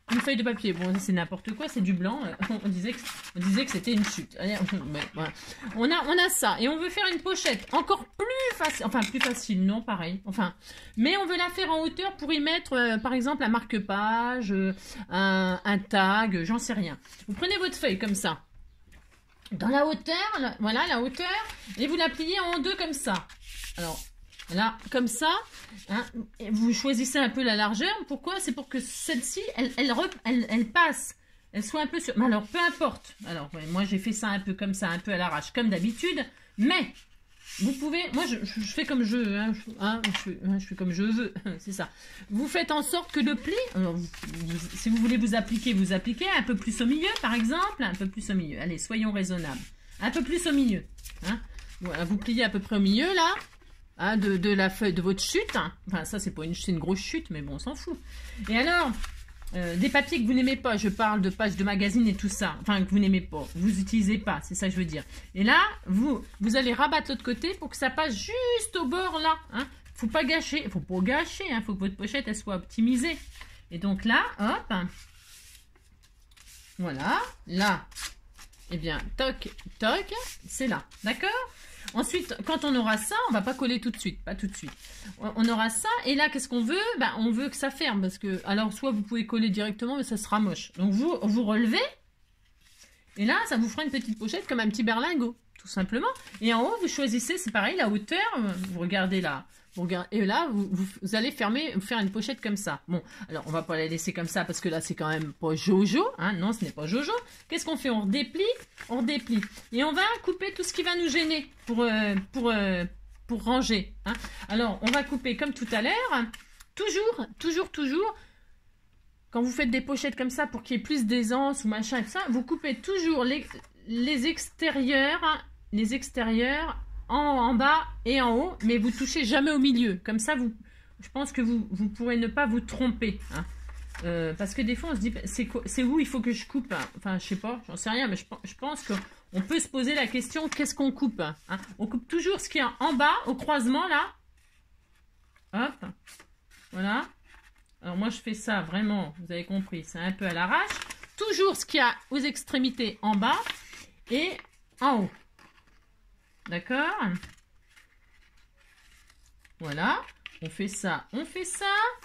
une feuille de papier. Bon, c'est n'importe quoi, c'est du blanc. On disait que, on disait que c'était une chute. Allez, voilà. On a, on a ça. Et on veut faire une pochette encore plus facile. Enfin, plus facile, non, pareil. Enfin, mais on veut la faire en hauteur pour y mettre, euh, par exemple, un marque-page, euh, un, un tag, j'en sais rien. Vous prenez votre feuille comme ça. Dans la hauteur, là, voilà, la hauteur. Et vous la pliez en deux comme ça. Alors... Là, comme ça, hein, vous choisissez un peu la largeur. Pourquoi? C'est pour que celle-ci, elle, elle, elle, elle passe. Elle soit un peu sur... Mais alors, peu importe. Alors, ouais, moi, j'ai fait ça un peu comme ça, un peu à l'arrache, comme d'habitude. Mais, vous pouvez... Moi, je, je, je fais comme je veux. Hein, je, hein, je, fais, hein, je fais comme je veux. C'est ça. Vous faites en sorte que le pli... Alors, vous, vous, si vous voulez vous appliquer, vous appliquez un peu plus au milieu, par exemple. Un peu plus au milieu. Allez, soyons raisonnables. Un peu plus au milieu. Hein. Voilà, vous pliez à peu près au milieu, là. Hein, de, de la feuille de votre chute. Hein. Enfin, ça, c'est pas une, c'est une grosse chute, mais bon, on s'en fout. Et alors, euh, des papiers que vous n'aimez pas, je parle de pages de magazine et tout ça, enfin, que vous n'aimez pas, vous n'utilisez pas, c'est ça que je veux dire. Et là, vous, vous allez rabattre l'autre côté pour que ça passe juste au bord, là. Hein. Faut pas gâcher, faut pas gâcher, hein. Faut que votre pochette, elle soit optimisée. Et donc là, hop, voilà, là, eh bien, toc, toc, c'est là, d'accord ? Ensuite, quand on aura ça, on va pas coller tout de suite, pas tout de suite. On aura ça, et là, qu'est-ce qu'on veut? Ben, on veut que ça ferme, parce que, alors, soit vous pouvez coller directement, mais ça sera moche. Donc, vous, vous relevez, et là, ça vous fera une petite pochette comme un petit berlingot, tout simplement. Et en haut, vous choisissez, c'est pareil, la hauteur, vous regardez là, vous regardez, et là, vous, vous, vous allez fermer, faire une pochette comme ça. Bon, alors, on va pas la laisser comme ça, parce que là, c'est quand même pas Jojo, hein, non, ce n'est pas Jojo. Qu'est-ce qu'on fait? On redéplie, on redéplie. Et on va couper tout ce qui va nous gêner pour, euh, pour, euh, pour ranger. Hein. Alors, on va couper comme tout à l'heure. Toujours, toujours, toujours, quand vous faites des pochettes comme ça pour qu'il y ait plus d'aisance ou machin et tout ça, vous coupez toujours les, les extérieurs, hein, les extérieurs en, en bas et en haut, mais vous touchez jamais au milieu. Comme ça, vous, je pense que vous, vous pourrez ne pas vous tromper. Hein. Euh, parce que des fois, on se dit, c'est où il faut que je coupe? Hein. Enfin, je sais pas, j'en sais rien, mais je, je pense qu'on peut se poser la question, qu'est-ce qu'on coupe? Hein. On coupe toujours ce qui est en bas, au croisement, là. Hop, voilà. Alors, moi, je fais ça, vraiment, vous avez compris, c'est un peu à l'arrache. Toujours ce qu'il y a aux extrémités en bas et en haut. D'accord? Voilà, on fait ça, on fait ça.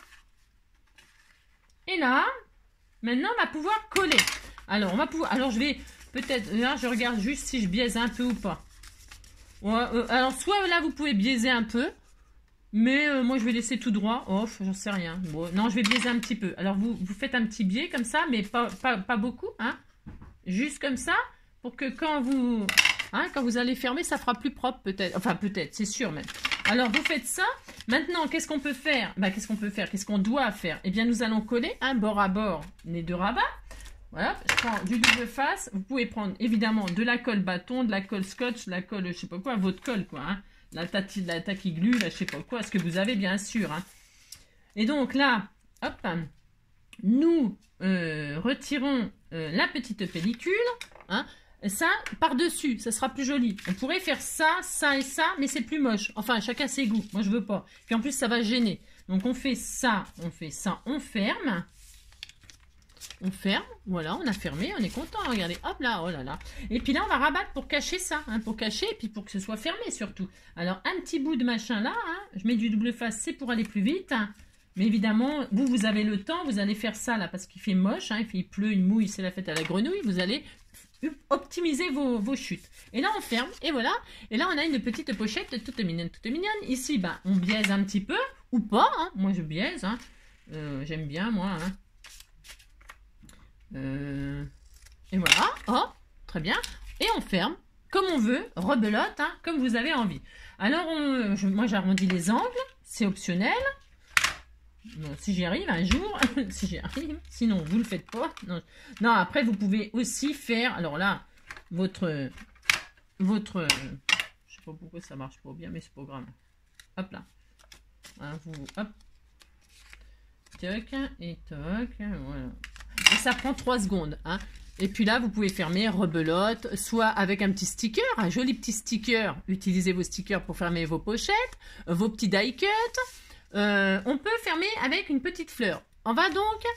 Et là, maintenant, on va pouvoir coller. Alors, on va pouvoir... Alors, je vais peut-être... Là, je regarde juste si je biaise un peu ou pas. Ouais, euh, alors, soit là, vous pouvez biaiser un peu. Mais euh, moi, je vais laisser tout droit. Oh, j'en sais rien. Bon, non, je vais biaiser un petit peu. Alors, vous, vous faites un petit biais comme ça, mais pas, pas, pas beaucoup. Hein, juste comme ça, pour que quand vous... Hein, quand vous allez fermer, ça fera plus propre peut-être. Enfin, peut-être, c'est sûr même. Alors, vous faites ça. Maintenant, qu'est-ce qu'on peut faire? Bah, qu'est-ce qu'on peut faire? Qu'est-ce qu'on doit faire? Eh bien, nous allons coller un bord à bord les deux rabats. Voilà, je prends du double face. Vous pouvez prendre, évidemment, de la colle bâton, de la colle scotch, de la colle, je sais pas quoi, votre colle, quoi. Hein. La, tati, la tacky glue, là, je sais pas quoi, ce que vous avez, bien sûr. Hein. Et donc, là, hop, nous euh, retirons euh, la petite pellicule, hein. Ça, par-dessus, ça sera plus joli. On pourrait faire ça, ça et ça, mais c'est plus moche. Enfin, chacun ses goûts. Moi, je veux pas. Puis en plus, ça va gêner. Donc, on fait ça, on fait ça, on ferme. On ferme. Voilà, on a fermé. On est content. Regardez, hop là, oh là là. Et puis là, on va rabattre pour cacher ça. Hein, pour cacher et puis pour que ce soit fermé surtout. Alors, un petit bout de machin là. Hein, je mets du double face, c'est pour aller plus vite. Hein. Mais évidemment, vous, vous avez le temps. Vous allez faire ça là parce qu'il fait moche. Hein, il, fait, il pleut, il mouille, c'est la fête à la grenouille. Vous allez... optimiser vos, vos chutes. Et là, on ferme. Et voilà. Et là, on a une petite pochette toute mignonne, toute mignonne. Ici, ben, on biaise un petit peu. Ou pas. Hein. Moi, je biaise. Hein. Euh, J'aime bien, moi. Hein. Euh, et voilà. Oh, très bien. Et on ferme. Comme on veut. Rebelote. Hein, comme vous avez envie. Alors, on, je, moi, j'arrondis les angles. C'est optionnel. Bon, si j'y arrive un jour, si j'y arrive, sinon vous le faites pas. Non. non, après vous pouvez aussi faire, alors là, votre, votre, je sais pas pourquoi ça marche pas bien, mais c'est pas grave. Hop là, hein, vous, hop, toc et toc, voilà. Et ça prend trois secondes, hein. Et puis là, vous pouvez fermer, rebelote, soit avec un petit sticker, un joli petit sticker. Utilisez vos stickers pour fermer vos pochettes, vos petits die cuts. Euh, on peut fermer avec une petite fleur. On va donc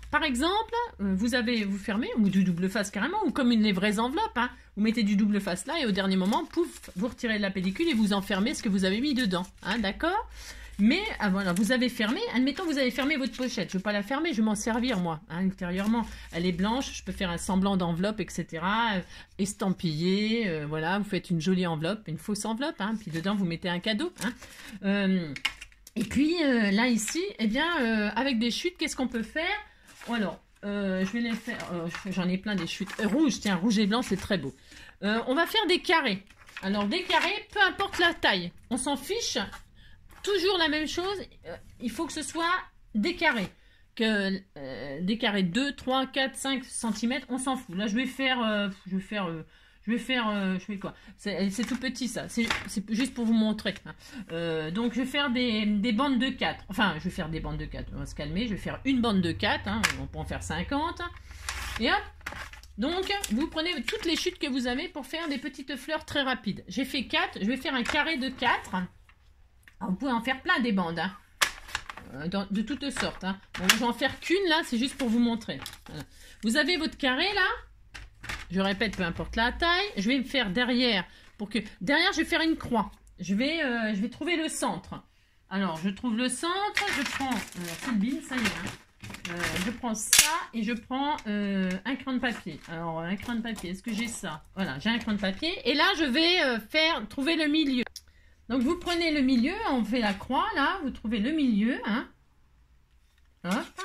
par exemple, euh, vous avez, vous fermez, ou du double face carrément, ou comme une, les vraies enveloppes, hein, vous mettez du double face là, et au dernier moment, pouf, vous retirez de la pellicule et vous enfermez ce que vous avez mis dedans, hein, d'accord? Mais, ah, voilà, vous avez fermé, admettons vous avez fermé votre pochette, je ne veux pas la fermer, je vais m'en servir moi, hein, ultérieurement. Elle est blanche, je peux faire un semblant d'enveloppe, et cetera. Euh, estampillé, euh, voilà, vous faites une jolie enveloppe, une fausse enveloppe, hein, puis dedans vous mettez un cadeau, hein. Euh, et puis euh, là ici, eh bien, euh, avec des chutes, qu'est-ce qu'on peut faire? Alors, euh, je vais les faire, euh, j'en ai plein des chutes. Euh, rouge, tiens, rouge et blanc, c'est très beau. Euh, on va faire des carrés. Alors, des carrés, peu importe la taille, on s'en fiche. Toujours la même chose, euh, il faut que ce soit des carrés. Que, euh, des carrés de deux, trois, quatre, cinq centimètres, on s'en fout. Là, je vais faire, euh, je vais faire... Euh, Je vais faire, euh, je fais quoi? C'est tout petit ça, c'est juste pour vous montrer. Hein. Euh, donc je vais faire des, des bandes de quatre. Enfin, je vais faire des bandes de quatre, on va se calmer. Je vais faire une bande de quatre, hein. On peut en faire cinquante. Et hop. Donc, vous prenez toutes les chutes que vous avez pour faire des petites fleurs très rapides. J'ai fait quatre, je vais faire un carré de quatre. Alors, vous pouvez en faire plein des bandes, hein. euh, dans, de toutes sortes. Hein. Bon, je vais en faire qu'une là, c'est juste pour vous montrer. Voilà. Vous avez votre carré là. Je répète, peu importe la taille. Je vais me faire derrière. Pour que derrière, je vais faire une croix. Je vais, euh, je vais trouver le centre. Alors, je trouve le centre. Je prends... Euh, c'est le bin, ça y est. Hein. Euh, je prends ça et je prends euh, un crayon de papier. Alors, un crayon de papier. Est-ce que j'ai ça? Voilà, j'ai un crayon de papier. Et là, je vais euh, faire trouver le milieu. Donc, vous prenez le milieu. On fait la croix, là. Vous trouvez le milieu. Hein. Hop.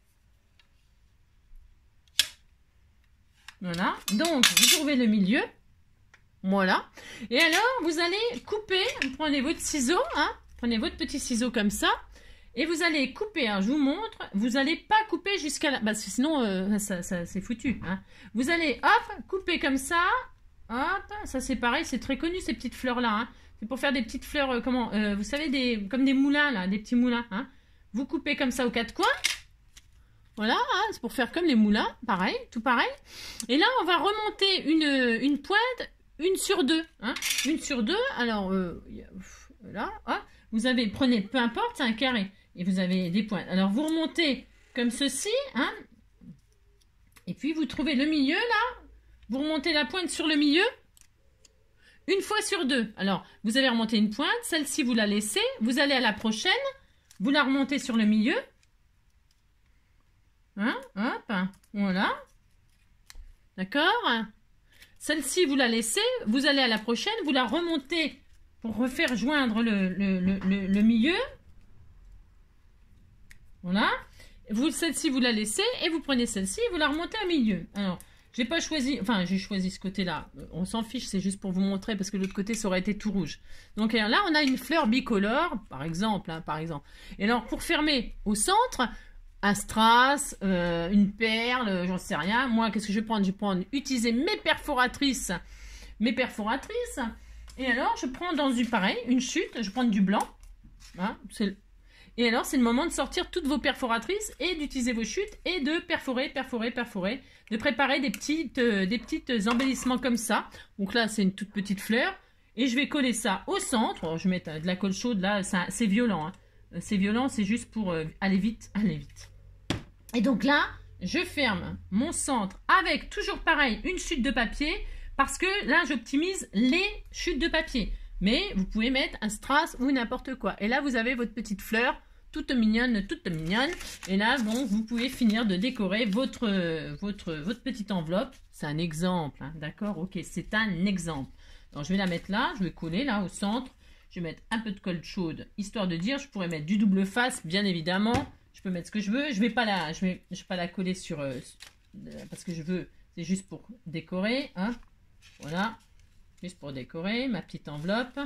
Voilà, donc vous trouvez le milieu, voilà, et alors vous allez couper, vous prenez votre ciseau, hein, prenez votre petit ciseau comme ça, et vous allez couper, hein, je vous montre, vous n'allez pas couper jusqu'à la, parce que sinon euh, ça, ça c'est foutu, hein. Vous allez, hop, couper comme ça, hop, ça c'est pareil, c'est très connu ces petites fleurs là, hein. C'est pour faire des petites fleurs, euh, comment, euh, vous savez, des, comme des moulins là, des petits moulins, hein. Vous coupez comme ça aux quatre coins. Voilà, hein, c'est pour faire comme les moulins, pareil, tout pareil. Et là, on va remonter une, une pointe, une sur deux. Hein, une sur deux, alors, euh, là, hein, vous avez, prenez, peu importe, c'est un carré. Et vous avez des pointes. Alors, vous remontez comme ceci, hein, et puis vous trouvez le milieu, là. Vous remontez la pointe sur le milieu, une fois sur deux. Alors, vous avez remonté une pointe, celle-ci, vous la laissez. Vous allez à la prochaine, vous la remontez sur le milieu. Hein, hop, voilà. D'accord? Celle-ci, vous la laissez. Vous allez à la prochaine. Vous la remontez pour refaire joindre le, le, le, le, le milieu. Voilà. Vous, celle-ci, vous la laissez. Et vous prenez celle-ci et vous la remontez au milieu. Alors, j'ai pas choisi... Enfin, j'ai choisi ce côté-là. On s'en fiche, c'est juste pour vous montrer parce que l'autre côté, ça aurait été tout rouge. Donc là, on a une fleur bicolore, par exemple. Hein, par exemple. Et alors, pour fermer au centre... un strass, euh, une perle, j'en sais rien. Moi, qu'est-ce que je vais prendre? Je vais prendre, utiliser mes perforatrices. Mes perforatrices. Et alors, je prends dans du pareil, une chute. Je prends du blanc. Hein, et alors, c'est le moment de sortir toutes vos perforatrices et d'utiliser vos chutes et de perforer, perforer, perforer. De préparer des petites, euh, des petites embellissements comme ça. Donc là, c'est une toute petite fleur. Et je vais coller ça au centre. Alors, je vais mettre de la colle chaude là. C'est violent. Hein. C'est violent, c'est juste pour euh, aller vite, aller vite. Et donc là, je ferme mon centre avec, toujours pareil, une chute de papier. Parce que là, j'optimise les chutes de papier. Mais vous pouvez mettre un strass ou n'importe quoi. Et là, vous avez votre petite fleur, toute mignonne, toute mignonne. Et là, bon, vous pouvez finir de décorer votre, votre, votre petite enveloppe. C'est un exemple, hein, d'accord? Ok, c'est un exemple. Donc, je vais la mettre là, je vais coller là au centre. Je vais mettre un peu de colle chaude, histoire de dire, je pourrais mettre du double face, bien évidemment. Je peux mettre ce que je veux. Je vais pas la, je vais, je vais pas la coller sur, euh, parce que je veux, c'est juste pour décorer. Hein. Voilà, juste pour décorer ma petite enveloppe.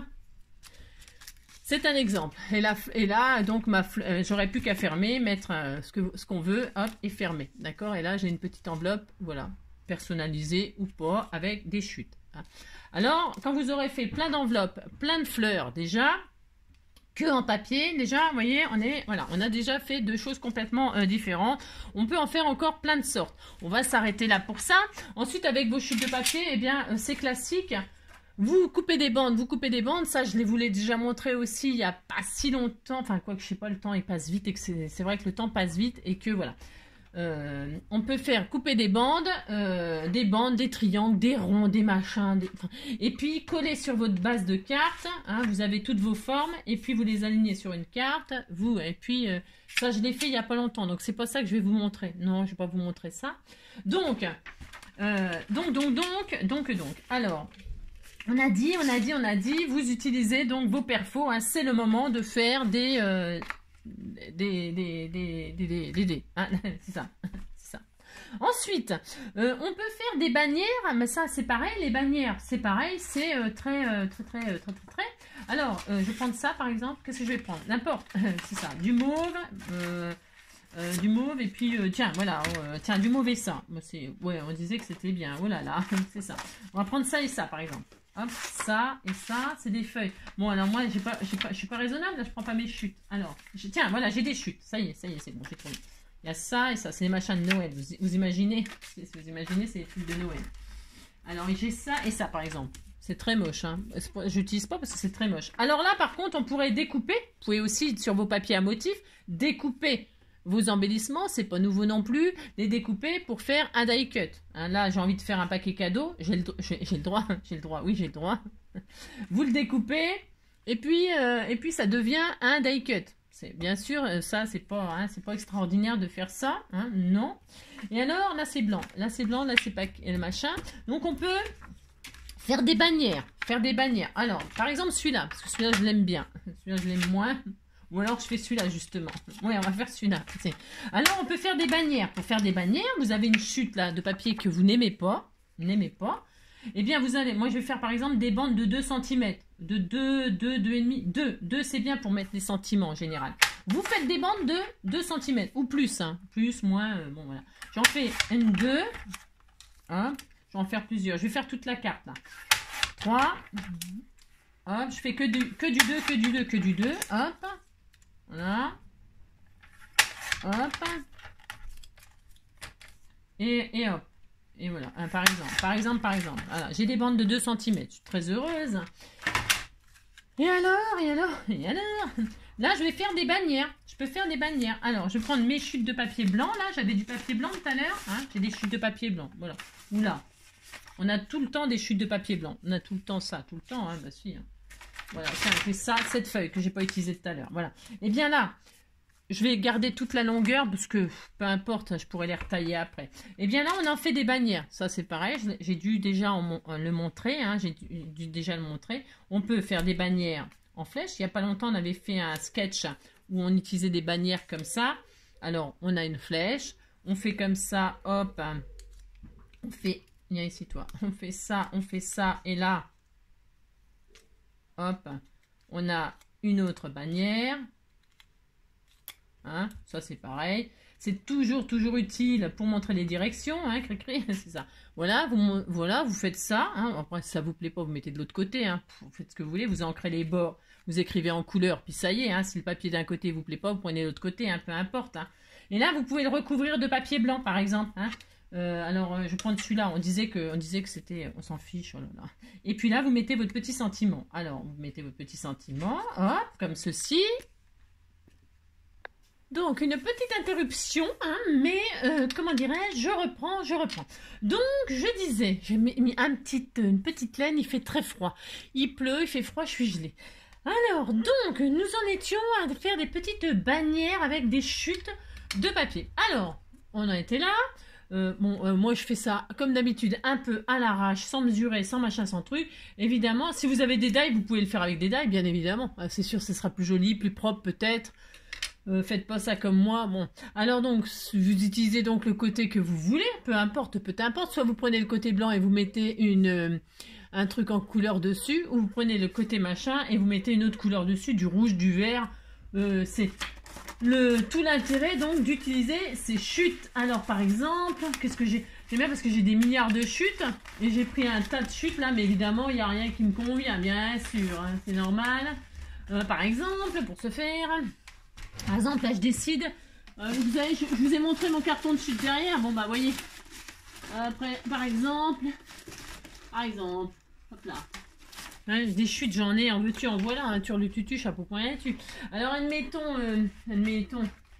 C'est un exemple. Et là, et là donc, ma, euh, j'aurais plus qu'à fermer, mettre euh, ce que, ce qu'on veut, hop, et fermer. D'accord. Et là, j'ai une petite enveloppe, voilà, personnalisée ou pas, avec des chutes. Hein. Alors, quand vous aurez fait plein d'enveloppes, plein de fleurs déjà, que en papier, déjà, vous voyez, on est, voilà, on a déjà fait deux choses complètement euh, différentes. On peut en faire encore plein de sortes. On va s'arrêter là pour ça. Ensuite, avec vos chutes de papier, eh bien, euh, c'est classique. Vous coupez des bandes, vous coupez des bandes. Ça, je les vous l'ai déjà montré aussi il n'y a pas si longtemps. Enfin, quoi que je sais pas, le temps, il passe vite et que c'est vrai que le temps passe vite et que, voilà. Euh, on peut faire couper des bandes, euh, des bandes, des triangles, des ronds, des machins, des... Enfin, et puis coller sur votre base de carte. Hein, vous avez toutes vos formes et puis vous les alignez sur une carte. Vous et puis euh, ça je l'ai fait il y a pas longtemps, donc c'est pas ça que je vais vous montrer. Non, je vais pas vous montrer ça. Donc, euh, donc, donc, donc, donc, donc. Alors, on a dit, on a dit, on a dit, vous utilisez donc vos perfos. Hein, c'est le moment de faire des euh, des des des des des, des, des hein, c'est ça, c'est ça. Ensuite, euh, on peut faire des bannières, mais ça c'est pareil, les bannières c'est pareil, c'est euh, très, euh, très, très, très, très, très, très. Alors, euh, je vais prendre ça par exemple, qu'est-ce que je vais prendre? N'importe, c'est ça, du mauve, euh, euh, du mauve, et puis, euh, tiens, voilà, euh, tiens, du mauve et ça. Ouais, on disait que c'était bien, oh là là, c'est ça. On va prendre ça et ça par exemple. Hop, ça et ça, c'est des feuilles. Bon, alors moi, j'ai pas, j'ai pas, je suis pas raisonnable, là, je prends pas mes chutes. Alors, tiens, voilà, j'ai des chutes. Ça y est, ça y est, c'est bon, j'ai trouvé. Il y a ça et ça, c'est les machins de Noël. Vous, vous imaginez, si vous imaginez, c'est les trucs de Noël. Alors, j'ai ça et ça, par exemple. C'est très moche, hein. J'utilise pas parce que c'est très moche. Alors là, par contre, on pourrait découper. Vous pouvez aussi, sur vos papiers à motifs, découper vos embellissements. C'est pas nouveau non plus. Les découper pour faire un die cut. Hein, là, j'ai envie de faire un paquet cadeau. J'ai le, le droit. J'ai le droit. Oui, j'ai le droit. Vous le découpez. Et puis, euh, et puis, ça devient un die cut. C'est bien sûr, ça, c'est pas, hein, c'est pas extraordinaire de faire ça. Hein, non. Et alors, là, c'est blanc. Là, c'est blanc. Là, c'est pas le machin. Donc, on peut faire des bannières. Faire des bannières. Alors, par exemple, celui-là. Parce que celui-là, je l'aime bien. Celui-là, je l'aime moins. Ou alors, je fais celui-là, justement. Oui, on va faire celui-là. Alors, on peut faire des bannières. Pour faire des bannières, vous avez une chute, là, de papier que vous n'aimez pas. N'aimez pas. Eh bien, vous allez... Moi, je vais faire, par exemple, des bandes de deux centimètres. De deux, deux, deux virgule cinq. deux. deux, c'est bien pour mettre les sentiments, en général. Vous faites des bandes de deux centimètres. Ou plus, hein. Plus, moins, euh, bon, voilà. J'en fais une, deux. Hein. Je vais en faire plusieurs. Je vais faire toute la carte, là. trois. Hop, je fais que du, que du deux, que du deux, que du deux. Hop. Voilà. Hop. Et, et hop. Et voilà, hein, par exemple, par exemple, par exemple. Voilà, j'ai des bandes de deux centimètres. Je suis très heureuse. Et alors, et alors, et alors. Là, je vais faire des bannières. Je peux faire des bannières. Alors, je vais prendre mes chutes de papier blanc. Là, j'avais du papier blanc tout à l'heure. Hein, j'ai des chutes de papier blanc. Voilà. Oula. On a tout le temps des chutes de papier blanc. On a tout le temps ça. Tout le temps, hein. Bah si. Hein. Voilà, tiens, c'est ça, cette feuille que j'ai pas utilisée tout à l'heure. Voilà. Et bien là, je vais garder toute la longueur parce que peu importe, je pourrais les retailler après. Et bien là, on en fait des bannières. Ça, c'est pareil. J'ai dû déjà en, en, le montrer. Hein, j'ai dû, dû déjà le montrer. On peut faire des bannières en flèche. Il n'y a pas longtemps, on avait fait un sketch où on utilisait des bannières comme ça. Alors, on a une flèche. On fait comme ça. Hop. On fait... Viens ici, toi. On fait ça, on fait ça. Et là, hop, on a une autre bannière. Hein, ça, c'est pareil. C'est toujours, toujours utile pour montrer les directions. Hein, cri, cri, c'est ça. Voilà, vous, voilà, vous faites ça. Hein. Après, si ça vous plaît pas, vous mettez de l'autre côté. Hein. Vous faites ce que vous voulez. Vous ancrez les bords. Vous écrivez en couleur. Puis ça y est. Hein, si le papier d'un côté vous plaît pas, vous prenez l'autre côté. Hein, peu importe. Hein. Et là, vous pouvez le recouvrir de papier blanc, par exemple. Hein. Euh, alors, euh, je vais prendre celui-là. On disait que, on disait que c'était... On s'en fiche. Oh là là. Et puis là, vous mettez votre petit sentiment. Alors, vous mettez votre petit sentiment. Hop, comme ceci. Donc, une petite interruption. Hein, mais, euh, comment dirais-je, je reprends, je reprends. Donc, je disais, j'ai mis un petit, une petite laine. Il fait très froid. Il pleut, il fait froid, je suis gelée. Alors, donc, nous en étions à faire des petites bannières avec des chutes de papier. Alors, on en était là. Euh, bon, euh, moi je fais ça comme d'habitude, un peu à l'arrache, sans mesurer, sans machin, sans truc. Évidemment, si vous avez des die, vous pouvez le faire avec des die, bien évidemment. Euh, c'est sûr, ce sera plus joli, plus propre peut-être. Euh, faites pas ça comme moi. Bon, alors donc, vous utilisez donc le côté que vous voulez, peu importe, peu importe. Soit vous prenez le côté blanc et vous mettez une, euh, un truc en couleur dessus, ou vous prenez le côté machin et vous mettez une autre couleur dessus, du rouge, du vert. Euh, c'est... Le, tout l'intérêt donc d'utiliser ces chutes. Alors par exemple, qu'est-ce que j'ai? J'aime bien parce que j'ai des milliards de chutes et j'ai pris un tas de chutes là, mais évidemment il n'y a rien qui me convient, bien sûr, hein, c'est normal. Euh, par exemple, pour ce faire, par exemple là je décide, euh, vous avez, je, je vous ai montré mon carton de chute derrière, bon bah voyez. Après, par exemple, par exemple, hop là. Hein, des chutes, j'en ai, en veux-tu, en voilà, hein, tu le tutu, chapeau point tu. Alors, admettons, euh, admettons,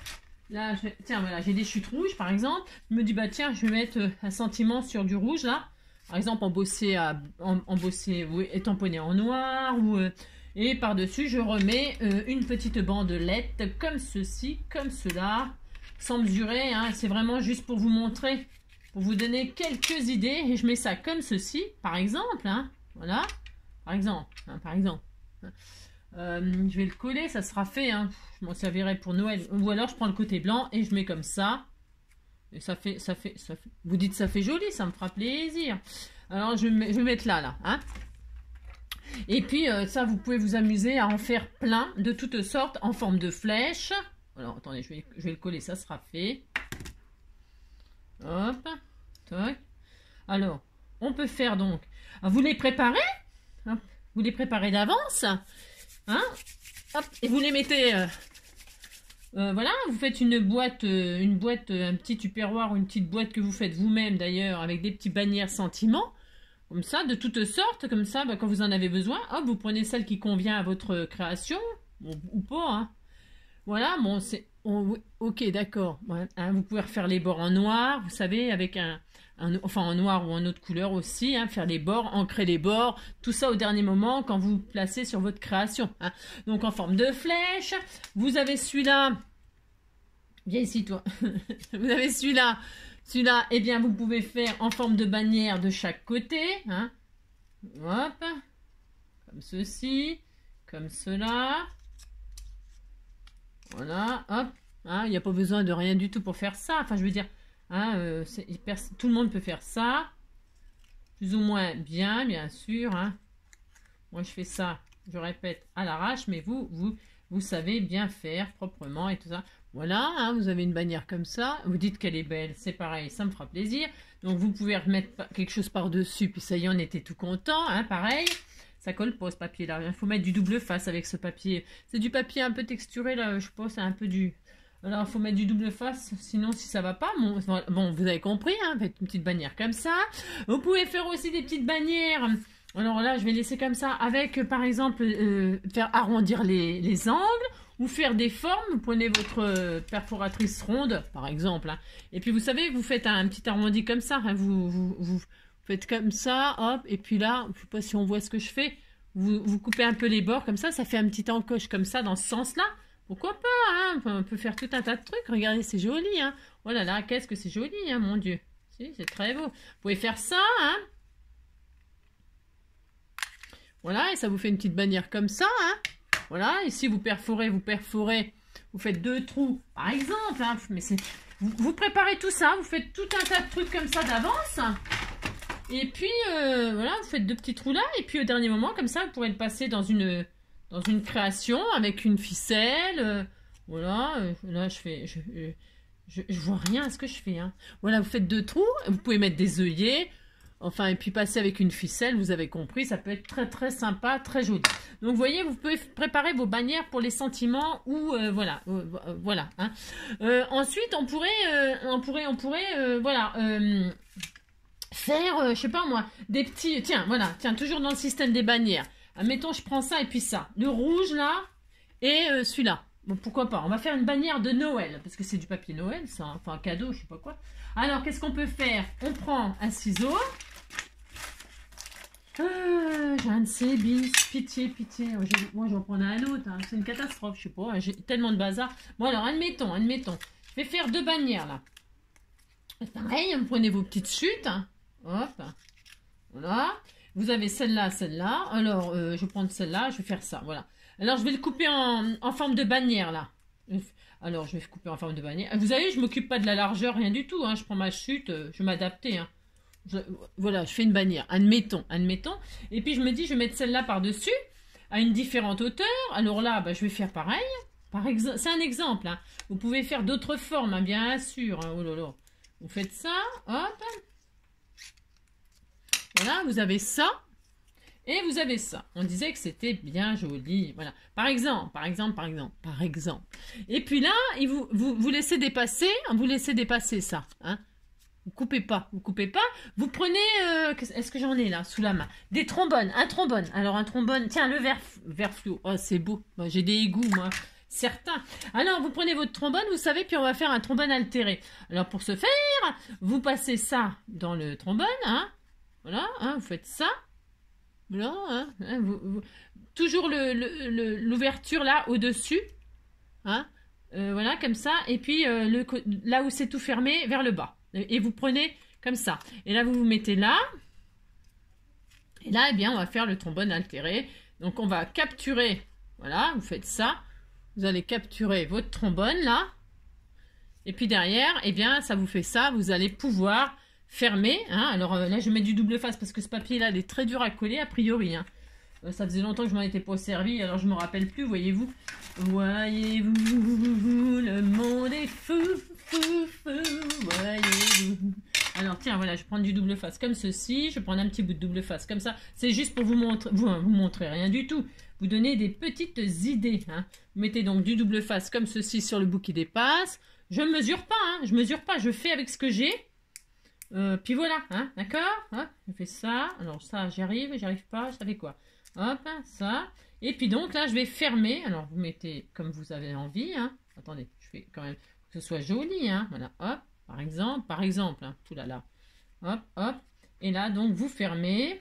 Là, je, tiens, voilà, j'ai des chutes rouges, par exemple. Je me dis, bah tiens, je vais mettre euh, un sentiment sur du rouge, là. Par exemple, embossé, à, em, embossé oui, étamponné en noir. Ou, euh, et par-dessus, je remets euh, une petite bandelette, comme ceci, comme cela. Sans mesurer, hein, c'est vraiment juste pour vous montrer, pour vous donner quelques idées. Et je mets ça comme ceci, par exemple. Hein, voilà, par exemple, hein, par exemple. Euh, je vais le coller, ça sera fait. Hein. Je m'en servirai pour Noël. Ou alors je prends le côté blanc et je mets comme ça. Et ça fait, ça fait, ça fait. Vous dites ça fait joli, ça me fera plaisir. Alors je vais, je vais mettre là, là. Hein. Et puis euh, ça, vous pouvez vous amuser à en faire plein de toutes sortes en forme de flèche. Alors attendez, je vais, je vais le coller, ça sera fait. Hop, toc. Alors, on peut faire donc. Vous les préparez, hein, vous les préparez d'avance. Hein, hop, et vous les mettez, euh, euh, voilà, vous faites une boîte, euh, une boîte, euh, un petit tupperware ou une petite boîte que vous faites vous-même d'ailleurs, avec des petits bannières sentiments, comme ça, de toutes sortes, comme ça, bah, quand vous en avez besoin, hop, vous prenez celle qui convient à votre création, ou, ou pas, hein. Voilà, bon, c'est, oh, ok, d'accord, ouais, hein, vous pouvez refaire les bords en noir, vous savez, avec un... Un, enfin en noir ou en autre couleur aussi, hein, faire les bords, ancrer les bords, tout ça au dernier moment quand vous placez sur votre création. Hein. Donc en forme de flèche, vous avez celui-là, viens ici toi, vous avez celui-là, celui-là, eh bien vous pouvez faire en forme de bannière de chaque côté, hein. Hop, comme ceci, comme cela, voilà, hop, hein, il n'y a pas besoin de rien du tout pour faire ça, enfin je veux dire, Hein, euh, tout le monde peut faire ça, plus ou moins bien, bien sûr. Hein. Moi, je fais ça, je répète, à l'arrache, mais vous, vous, vous savez bien faire proprement et tout ça. Voilà, hein, vous avez une bannière comme ça. Vous dites qu'elle est belle, c'est pareil, ça me fera plaisir. Donc, vous pouvez remettre quelque chose par-dessus, puis ça y est, on était tout content. Hein, pareil, ça colle pas ce papier-là. Il faut mettre du double face avec ce papier. C'est du papier un peu texturé, là, je pense, c'est un peu du... Alors, il faut mettre du double face, sinon si ça va pas, bon, bon vous avez compris, hein, faites une petite bannière comme ça. Vous pouvez faire aussi des petites bannières. Alors là, je vais laisser comme ça, avec, par exemple, euh, faire arrondir les, les angles, ou faire des formes. Vous prenez votre euh, perforatrice ronde, par exemple, hein, et puis vous savez, vous faites un, un petit arrondi comme ça, hein, vous, vous, vous faites comme ça, hop, et puis là, je sais pas si on voit ce que je fais, vous, vous coupez un peu les bords comme ça, ça fait un petit encoche comme ça, dans ce sens-là. Pourquoi pas, hein, on peut faire tout un tas de trucs. Regardez, c'est joli, hein. Oh là là, qu'est-ce que c'est joli, hein, mon Dieu. Si, c'est très beau. Vous pouvez faire ça, hein. Voilà, et ça vous fait une petite bannière comme ça, hein. Voilà, ici, vous perforez, vous perforez. Vous faites deux trous, par exemple, hein. Mais c'est... Vous, vous préparez tout ça, vous faites tout un tas de trucs comme ça d'avance. Et puis, euh, voilà, vous faites deux petits trous là. Et puis, au dernier moment, comme ça, vous pourrez le passer dans une... dans une création avec une ficelle, euh, voilà, euh, là je fais, je, je, je vois rien à ce que je fais, hein. Voilà, vous faites deux trous, vous pouvez mettre des œillets, enfin, et puis passer avec une ficelle, vous avez compris, ça peut être très très sympa, très joli. Donc, vous voyez, vous pouvez préparer vos bannières pour les sentiments ou, euh, voilà, euh, voilà, hein. Euh, ensuite, on pourrait, euh, on pourrait, on pourrait, euh, voilà, euh, faire, euh, je sais pas moi, des petits, tiens, voilà, tiens, toujours dans le système des bannières. Admettons, je prends ça et puis ça. Le rouge, là, et euh, celui-là. Bon, pourquoi pas. On va faire une bannière de Noël, parce que c'est du papier Noël, ça. Hein. Enfin, un cadeau, je sais pas quoi. Alors, qu'est-ce qu'on peut faire? On prend un ciseau. Euh, j'ai un de ces bis. Pitié, pitié. Moi, je vais en prendre un autre. Hein. C'est une catastrophe, je sais pas. J'ai tellement de bazar. Bon, alors, admettons, admettons. Je vais faire deux bannières, là. Pareil, vous prenez vos petites chutes. Hein. Hop. Voilà. Vous avez celle-là, celle-là. Alors, euh, je vais prendre celle-là, je vais faire ça, voilà. Alors, je vais le couper en, en forme de bannière, là. Alors, je vais couper en forme de bannière. Vous savez, je ne m'occupe pas de la largeur, rien du tout. Hein. Je prends ma chute, euh, je vais m'adapter. Hein. Je, voilà, je fais une bannière. Admettons, admettons. Et puis, je me dis, je vais mettre celle-là par-dessus, à une différente hauteur. Alors là, bah, je vais faire pareil. Par exemple, c'est un exemple. Hein. Vous pouvez faire d'autres formes, hein, bien sûr. Hein. Oh là là. Vous faites ça, hop. Voilà, vous avez ça et vous avez ça. On disait que c'était bien joli. Voilà. Par exemple, par exemple, par exemple, par exemple. Et puis là, vous, vous, vous laissez dépasser, vous laissez dépasser ça. Hein. Vous coupez pas, vous coupez pas. Vous prenez, euh, est-ce que j'en ai là, sous la main? Des trombones, un trombone. Alors un trombone, tiens, le vert, vert fluo. Oh, c'est beau. Bon, j'ai des égouts, moi. certains. Alors, vous prenez votre trombone, vous savez, puis on va faire un trombone altéré. Alors, pour ce faire, vous passez ça dans le trombone, hein. Voilà, hein, vous faites ça. Voilà, hein, hein, vous, vous, toujours l'ouverture le, le, là, au-dessus. Hein, euh, voilà, comme ça. Et puis, euh, le, là où c'est tout fermé, vers le bas. Et, et vous prenez comme ça. Et là, vous vous mettez là. Et là, eh bien, on va faire le trombone altéré. Donc, on va capturer. Voilà, vous faites ça. Vous allez capturer votre trombone, là. Et puis derrière, eh bien, ça vous fait ça. Vous allez pouvoir fermer. Hein. Alors euh, là, je mets du double face parce que ce papier-là, il est très dur à coller, a priori. Hein. Euh, ça faisait longtemps que je m'en étais pas servi, alors je me rappelle plus, voyez-vous. Voyez-vous, le monde est fou, fou, fou, voyez-vous. Alors tiens, voilà, je prends du double face comme ceci. Je prends un petit bout de double face comme ça. C'est juste pour vous montrer, vous, hein, vous montrer rien du tout. Vous donnez des petites idées. Hein. Vous mettez donc du double face comme ceci sur le bout qui dépasse. Je ne mesure pas, hein, je mesure pas, je fais avec ce que j'ai. Euh, puis voilà, hein, d'accord, je fais ça. Alors ça, j'y arrive, j'y arrive pas, ça fait quoi? Hop, ça. Et puis donc là, je vais fermer. Alors vous mettez comme vous avez envie. Hein. Attendez, je fais quand même que ce soit joli. Hein. Voilà, hop, par exemple, par exemple, hein, tout là là. Hop, hop. Et là, donc vous fermez.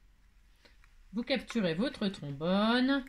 Vous capturez votre trombone.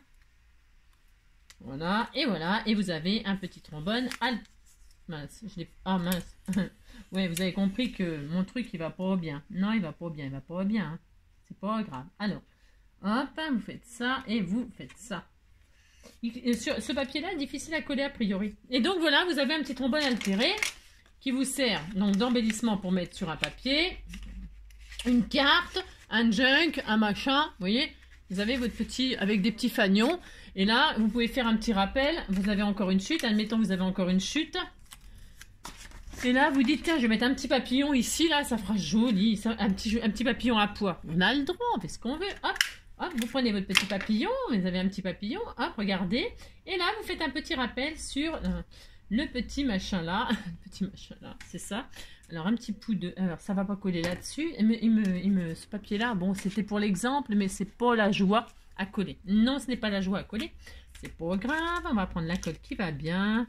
Voilà, et voilà, et vous avez un petit trombone. Al mince, je l'ai. Ah mince. Ouais, vous avez compris que mon truc il va pas bien. Non, il va pas bien, il va pas bien. Hein. C'est pas grave. Alors, hop, vous faites ça et vous faites ça. Il, sur ce papier-là, difficile à coller a priori. Et donc voilà, vous avez un petit trombone altéré qui vous sert donc d'embellissement pour mettre sur un papier, une carte, un junk, un machin. Vous voyez, vous avez votre petit avec des petits fagnons. Et là, vous pouvez faire un petit rappel. Vous avez encore une chute. Admettons que vous avez encore une chute. Et là, vous dites, tiens, je vais mettre un petit papillon ici, là, ça fera joli. Ça, un, petit, un petit papillon à pois. On a le droit, on fait ce qu'on veut. Hop, hop, vous prenez votre petit papillon. Vous avez un petit papillon. Hop, regardez. Et là, vous faites un petit rappel sur euh, le petit machin là. Le petit machin là, c'est ça. Alors, un petit pouls de... Alors, ça va pas coller là-dessus. Il me, il me, il me, ce papier-là, bon, c'était pour l'exemple, mais c'est pas la joie à coller. Non, ce n'est pas la joie à coller. C'est pas grave. On va prendre la colle qui va bien.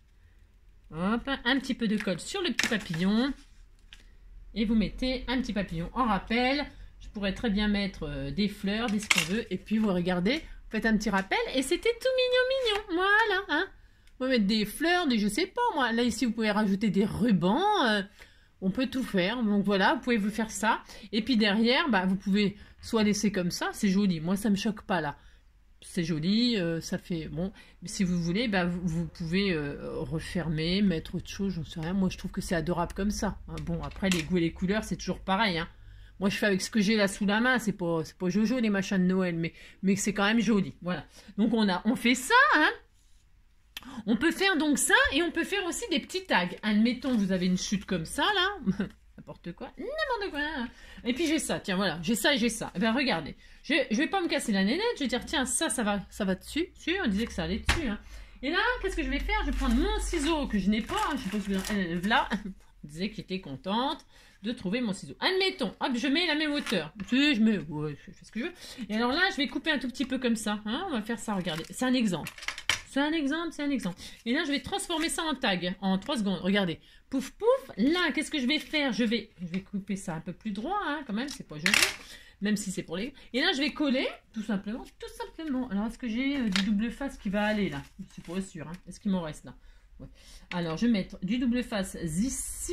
Hop, un petit peu de colle sur le petit papillon. Et vous mettez un petit papillon en rappel. Je pourrais très bien mettre euh, des fleurs, des ce qu'on veut. Et puis vous regardez, vous faites un petit rappel. Et c'était tout mignon, mignon. Voilà, hein. Vous pouvez mettre des fleurs, des je sais pas moi. Là, ici, vous pouvez rajouter des rubans. Euh, on peut tout faire. Donc voilà, vous pouvez vous faire ça. Et puis derrière, bah, vous pouvez soit laisser comme ça. C'est joli. Moi, ça me choque pas là. C'est joli, euh, ça fait bon. Si vous voulez, bah, vous, vous pouvez euh, refermer, mettre autre chose, j'en sais rien. Moi, je trouve que c'est adorable comme ça. Hein. Bon, après, les goûts et les couleurs, c'est toujours pareil. Hein. Moi, je fais avec ce que j'ai là sous la main. C'est pas, c'est pas Jojo les machins de Noël, mais, mais c'est quand même joli. Voilà. Donc, on a, on fait ça. Hein. On peut faire donc ça et on peut faire aussi des petits tags. Admettons, vous avez une chute comme ça là. N'importe quoi, n'importe quoi. Et puis j'ai ça, tiens, voilà, j'ai ça et j'ai ça. Eh bien, regardez, je, je vais pas me casser la nénette, je vais dire, tiens, ça, ça va, ça va dessus. Dessus, on disait que ça allait dessus. Hein. Et là, qu'est-ce que je vais faire? Je vais prendre mon ciseau que je n'ai pas, hein, je sais pas si vous avez là. Je disais qu'il était contente de trouver mon ciseau. Admettons, hop, je mets la même hauteur. Je mets, ouais, je fais ce que je veux. Et alors là, je vais couper un tout petit peu comme ça. Hein, on va faire ça, regardez. C'est un exemple. C'est un exemple, c'est un exemple. Et là, je vais transformer ça en tag en trois secondes. Regardez. Pouf, pouf. Là, qu'est-ce que je vais faire? Je vais, je vais couper ça un peu plus droit, hein, quand même. C'est pas joli. Même si c'est pour les... Et là, je vais coller, tout simplement. Tout simplement. Alors, est-ce que j'ai euh, du double face qui va aller, là? Je suis pas sûre. Hein. Est-ce qu'il m'en reste, là? Ouais. Alors, je vais mettre du double face ici.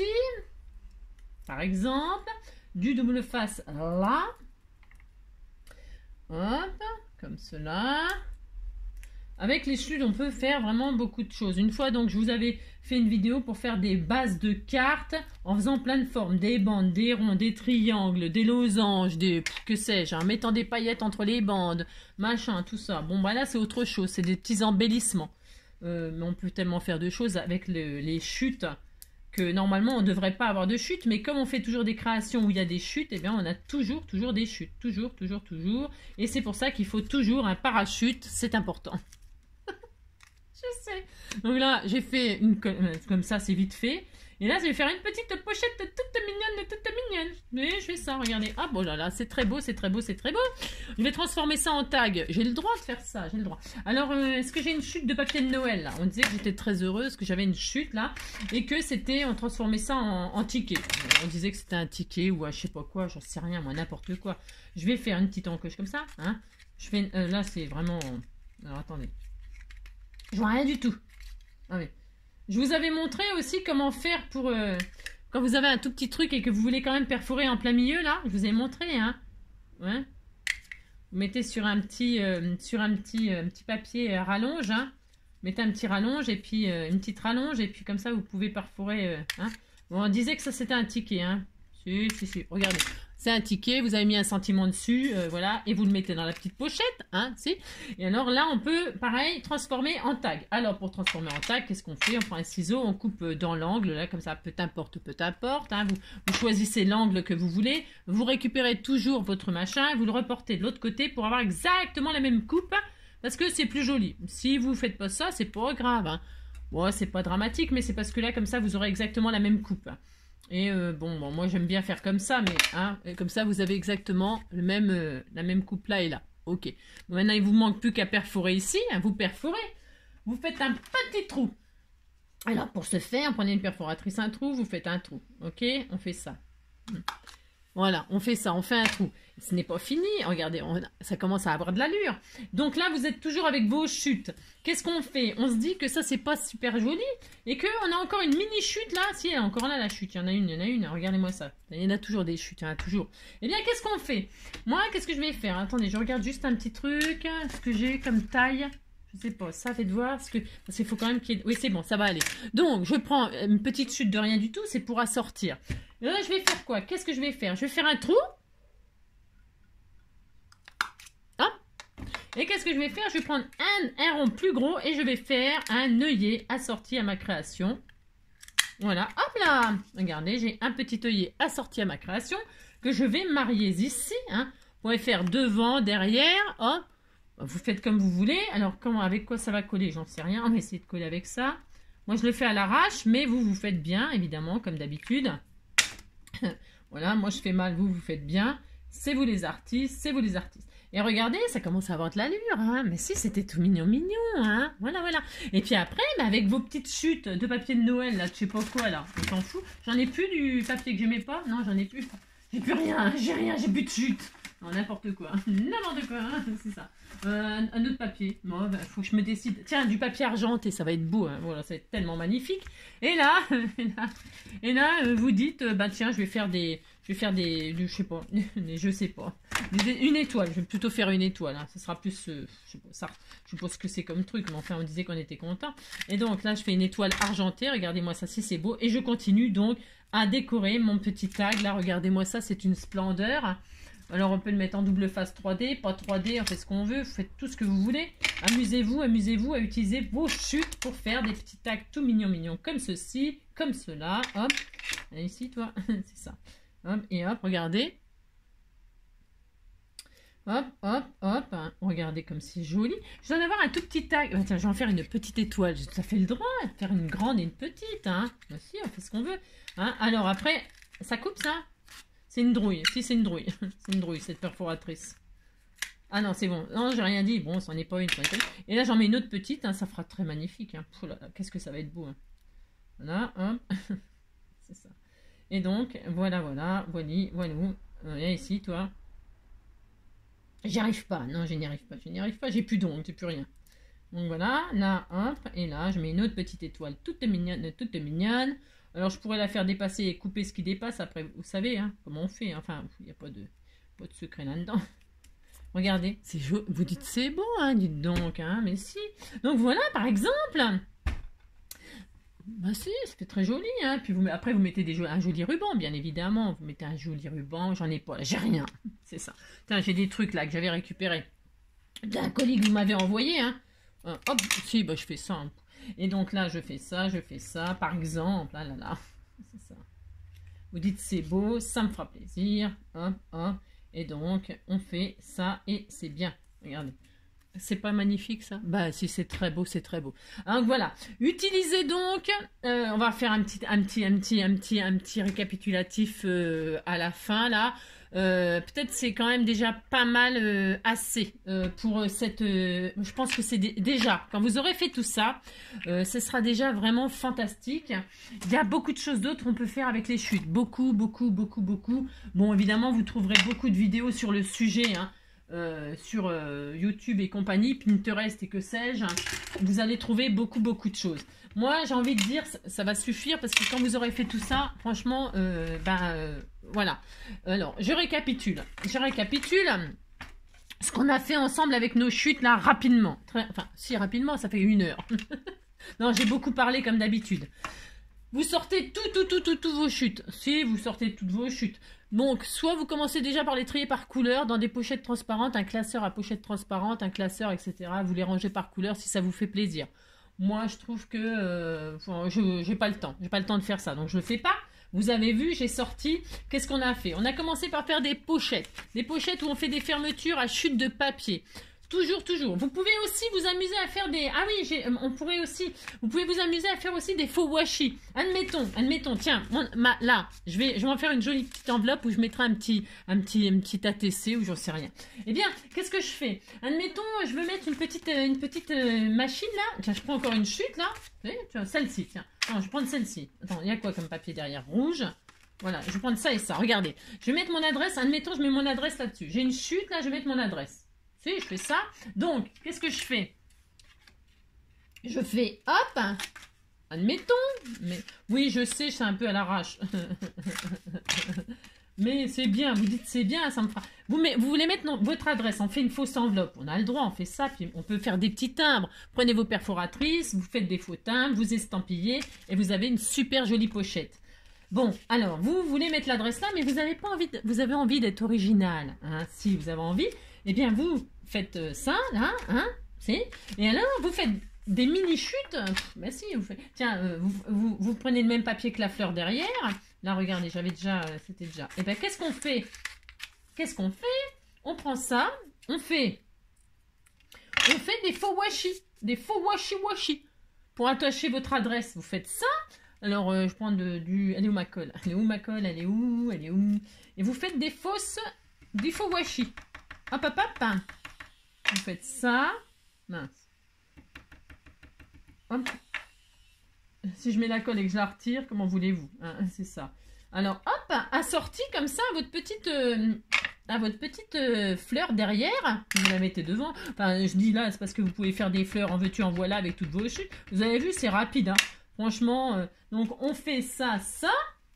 Par exemple. Du double face là. Hop. Comme cela. Avec les chutes, on peut faire vraiment beaucoup de choses. Une fois, donc, je vous avais fait une vidéo pour faire des bases de cartes en faisant plein de formes. Des bandes, des ronds, des triangles, des losanges, des... que sais-je, en mettant des paillettes entre les bandes, machin, tout ça. Bon, bah là, c'est autre chose. C'est des petits embellissements. Euh, mais on peut tellement faire de choses avec le, les chutes que normalement, on ne devrait pas avoir de chutes. Mais comme on fait toujours des créations où il y a des chutes, eh bien, on a toujours, toujours des chutes. Toujours, toujours, toujours. Et c'est pour ça qu'il faut toujours un parachute. C'est important. Je sais. Donc là, j'ai fait une comme ça, c'est vite fait. Et là, je vais faire une petite pochette toute mignonne, toute mignonne. Mais je fais ça, regardez. Ah bon là là, c'est très beau, c'est très beau, c'est très beau. Je vais transformer ça en tag. J'ai le droit de faire ça, j'ai le droit. Alors, euh, est-ce que j'ai une chute de papier de Noël là? On disait que j'étais très heureuse, que j'avais une chute là. Et que c'était, on transformait ça en, en ticket. On disait que c'était un ticket ou à je sais pas quoi, j'en sais rien, moi, n'importe quoi. Je vais faire une petite encoche comme ça. Hein. Je fais, euh, là, c'est vraiment... Alors, attendez. Je vois rien du tout. Ah oui. Je vous avais montré aussi comment faire pour... Euh, quand vous avez un tout petit truc et que vous voulez quand même perforer en plein milieu, là. Je vous ai montré, hein. Ouais. Vous mettez sur un petit, euh, sur un petit, euh, petit papier euh, rallonge, hein. Mettez un petit rallonge et puis euh, une petite rallonge. Et puis comme ça, vous pouvez perforer... Euh, hein. Bon, on disait que ça, c'était un ticket, hein. Si, si, si. Regardez. C'est un ticket, vous avez mis un sentiment dessus, euh, voilà, et vous le mettez dans la petite pochette, hein, si. Et alors là, on peut, pareil, transformer en tag. Alors, pour transformer en tag, qu'est-ce qu'on fait? On prend un ciseau, on coupe dans l'angle, là, comme ça, peu importe, peu importe, hein, vous, vous choisissez l'angle que vous voulez, vous récupérez toujours votre machin, vous le reportez de l'autre côté pour avoir exactement la même coupe, parce que c'est plus joli. Si vous faites pas ça, c'est pas grave, hein. Bon, c'est pas dramatique, mais c'est parce que là, comme ça, vous aurez exactement la même coupe. Et euh, bon, bon, moi j'aime bien faire comme ça, mais hein, comme ça vous avez exactement le même, euh, la même coupe là et là. Ok. Bon, maintenant il vous manque plus qu'à perforer ici. Hein, vous perforez. Vous faites un petit trou. Alors pour ce faire, prenez une perforatrice, un trou, vous faites un trou. Ok. On fait ça. Voilà, on fait ça, on fait un trou. Ce n'est pas fini, regardez, on, ça commence à avoir de l'allure. Donc là, vous êtes toujours avec vos chutes. Qu'est-ce qu'on fait? On se dit que ça, c'est pas super joli et qu'on a encore une mini chute là. Si, elle est encore là, la chute. Il y en a une, il y en a une. Regardez-moi ça. Il y en a toujours des chutes, il y en a toujours. Eh bien, qu'est-ce qu'on fait? Moi, qu'est-ce que je vais faire? Attendez, je regarde juste un petit truc. Ce que j'ai comme taille. Je sais pas, ça, faites voir. Parce que, parce qu'il faut quand même qu'il y ait... Oui, c'est bon, ça va aller. Donc, je prends une petite chute de rien du tout. C'est pour assortir. Et là, je vais faire quoi? Qu'est-ce que je vais faire? Je vais faire un trou. Hop. Et qu'est-ce que je vais faire? Je vais prendre un, un rond plus gros et je vais faire un œillet assorti à ma création. Voilà, hop là. Regardez, j'ai un petit œillet assorti à ma création que je vais marier ici. Hein. Vous pouvez faire devant, derrière. Hop. Vous faites comme vous voulez. Alors, comment, avec quoi ça va coller? J'en sais rien. On va essayer de coller avec ça. Moi, je le fais à l'arrache, mais vous, vous faites bien, évidemment, comme d'habitude. Voilà, moi je fais mal, vous, vous faites bien. C'est vous les artistes, c'est vous les artistes. Et regardez, ça commence à avoir de l'allure, hein. Mais si, c'était tout mignon, mignon, hein. Voilà, voilà. Et puis après, bah, avec vos petites chutes de papier de Noël, là, je sais pas quoi, là, on s'en fout. J'en ai plus du papier que j'aimais pas. Non, j'en ai plus. J'ai plus rien, j'ai rien, j'ai plus de chute. Non, n'importe quoi. N'importe quoi, hein, c'est ça. Euh, un autre papier. Bon, bah, faut que je me décide. Tiens, du papier argenté, ça va être beau. Hein. Voilà, ça va être tellement magnifique. Et là, et là, et là vous dites, euh, bah tiens, je vais faire des, je vais faire des, je sais pas, des, je sais pas, des, une étoile. Je vais plutôt faire une étoile. Hein. Ça sera plus, euh, je sais pas, ça, je sais pas ce que c'est comme truc, mais enfin, on disait qu'on était content. Et donc là, je fais une étoile argentée. Regardez-moi ça, si c'est beau. Et je continue donc à décorer mon petit tag. Là, regardez-moi ça, c'est une splendeur. Alors, on peut le mettre en double face trois D, pas trois D, on fait ce qu'on veut, vous faites tout ce que vous voulez. Amusez-vous, amusez-vous à utiliser vos chutes pour faire des petits tags tout mignons, mignons, comme ceci, comme cela. Hop, allez ici, toi, c'est ça. Hop, et hop, regardez. Hop, hop, hop, regardez comme c'est joli. Je dois en avoir un tout petit tag. Oh, tiens, je vais en faire une petite étoile, ça fait le droit de faire une grande et une petite. Hein. Ben, si, on fait ce qu'on veut. Hein. Alors après, ça coupe ça? C'est une drouille. Si, c'est une drouille. C'est une drouille, cette perforatrice. Ah non, c'est bon. Non, j'ai rien dit. Bon, c'en est pas une. Et là, j'en mets une autre petite. Hein, ça fera très magnifique. Hein. Qu'est-ce que ça va être beau. Hein. Voilà, hop. C'est ça. Et donc, voilà, voilà. Voilà, voilà. Viens ici, toi. J'y arrive pas. Non, je n'y arrive pas. Je n'y arrive pas. J'ai plus d'ongles, j'ai plus rien. Donc voilà. Là, hop. Et là, je mets une autre petite étoile toute mignonne. Toute mignonne. Alors, je pourrais la faire dépasser et couper ce qui dépasse. Après, vous savez hein, comment on fait. Enfin, il n'y a pas de, pas de secret là-dedans. Regardez, c'est joli. Vous dites c'est beau, hein, dites donc. Hein, mais si. Donc, voilà, par exemple. Bah si, c'était très joli. Hein. Puis vous, après, vous mettez des, un joli ruban, bien évidemment. Vous mettez un joli ruban. J'en ai pas. J'ai rien. C'est ça. Tiens, j'ai des trucs là que j'avais récupérés d'un colis que vous m'avez envoyé. Hein. Euh, hop, si, bah, je fais ça. Hein. Et donc là, je fais ça, je fais ça, par exemple, là, là, là, c'est ça. Vous dites c'est beau, ça me fera plaisir, hop, hop, et donc on fait ça et c'est bien. Regardez, C'est pas magnifique ça? Bah si, c'est très beau, c'est très beau. Donc voilà, utilisez donc, euh, on va faire un petit, un petit, un petit, un petit, un petit récapitulatif euh, à la fin là. Euh, peut-être c'est quand même déjà pas mal euh, assez euh, pour cette... Euh, je pense que c'est déjà, quand vous aurez fait tout ça, euh, ce sera déjà vraiment fantastique. Il y a beaucoup de choses d'autres qu'on peut faire avec les chutes. Beaucoup, beaucoup, beaucoup, beaucoup. Bon, évidemment, vous trouverez beaucoup de vidéos sur le sujet, hein. Euh, sur euh, YouTube et compagnie, Pinterest et que sais-je, vous allez trouver beaucoup beaucoup de choses. Moi j'ai envie de dire ça, ça va suffire parce que quand vous aurez fait tout ça, franchement, euh, ben euh, voilà. Alors je récapitule, je récapitule ce qu'on a fait ensemble avec nos chutes là rapidement. Très, enfin si rapidement, ça fait une heure. Non, j'ai beaucoup parlé comme d'habitude. Vous sortez tout, tout, tout, tout, tout vos chutes. Si, vous sortez toutes vos chutes. Donc, soit vous commencez déjà par les trier par couleur dans des pochettes transparentes, un classeur à pochette transparente, un classeur, et cetera. Vous les rangez par couleur si ça vous fait plaisir. Moi, je trouve que euh, je n'ai pas le temps. J'ai pas le temps de faire ça, donc je le fais pas. Vous avez vu, j'ai sorti. Qu'est-ce qu'on a fait? On a commencé par faire des pochettes. Des pochettes où on fait des fermetures à chute de papier. Toujours, toujours. Vous pouvez aussi vous amuser à faire des... Ah oui, on pourrait aussi... Vous pouvez vous amuser à faire aussi des faux washi. Admettons, admettons, tiens, mon, ma, là, je vais, je vais en faire une jolie petite enveloppe où je mettrai un petit, un petit, un petit A T C ou j'en sais rien. Eh bien, qu'est-ce que je fais? Admettons, je veux mettre une petite, une petite euh, machine là. Tiens, je prends encore une chute là. Celle-ci, tiens. Non, je vais prendre celle-ci. Attends, il y a quoi comme papier derrière? Rouge. Voilà, je vais prendre ça et ça. Regardez. Je vais mettre mon adresse. Admettons, je mets mon adresse là-dessus. J'ai une chute là, je vais mettre mon adresse. Si, je fais ça. Donc, qu'est-ce que je fais? Je fais hop. Admettons. Mais oui, je sais, c'est un peu à l'arrache. Mais c'est bien. Vous dites c'est bien, ça me fera. Vous, met, vous voulez mettre non, votre adresse. On fait une fausse enveloppe. On a le droit, on fait ça. Puis on peut faire des petits timbres. Prenez vos perforatrices, vous faites des faux timbres, vous estampillez et vous avez une super jolie pochette. Bon, alors, vous voulez mettre l'adresse là, mais vous avez pas envie, de, vous avez envie d'être original. Hein, si vous avez envie, eh bien, vous faites ça, là, hein, si, et alors, vous faites des mini-chutes. Ben si, vous faites, tiens, euh, vous, vous, vous prenez le même papier que la fleur derrière. Là, regardez, j'avais déjà, euh, c'était déjà. Eh bien, qu'est-ce qu'on fait? Qu'est-ce qu'on fait? On prend ça, on fait, on fait des faux washi, des faux washi-washi. Pour attacher votre adresse, vous faites ça. Alors, euh, je prends de, du... Elle est où ma colle? Elle est où ma colle? Elle est où? Elle est où? Et vous faites des fausses... Des faux washi. Hop, hop, hop. Vous faites ça. Mince. Hop. Si je mets la colle et que je la retire, comment voulez-vous, hein? C'est ça. Alors, hop, assorti comme ça à votre petite... Euh, à votre petite euh, fleur derrière. Vous la mettez devant. Enfin, je dis là, c'est parce que vous pouvez faire des fleurs en veux-tu, en voilà avec toutes vos chutes. Vous avez vu, c'est rapide, hein. Franchement, euh, donc on fait ça, ça.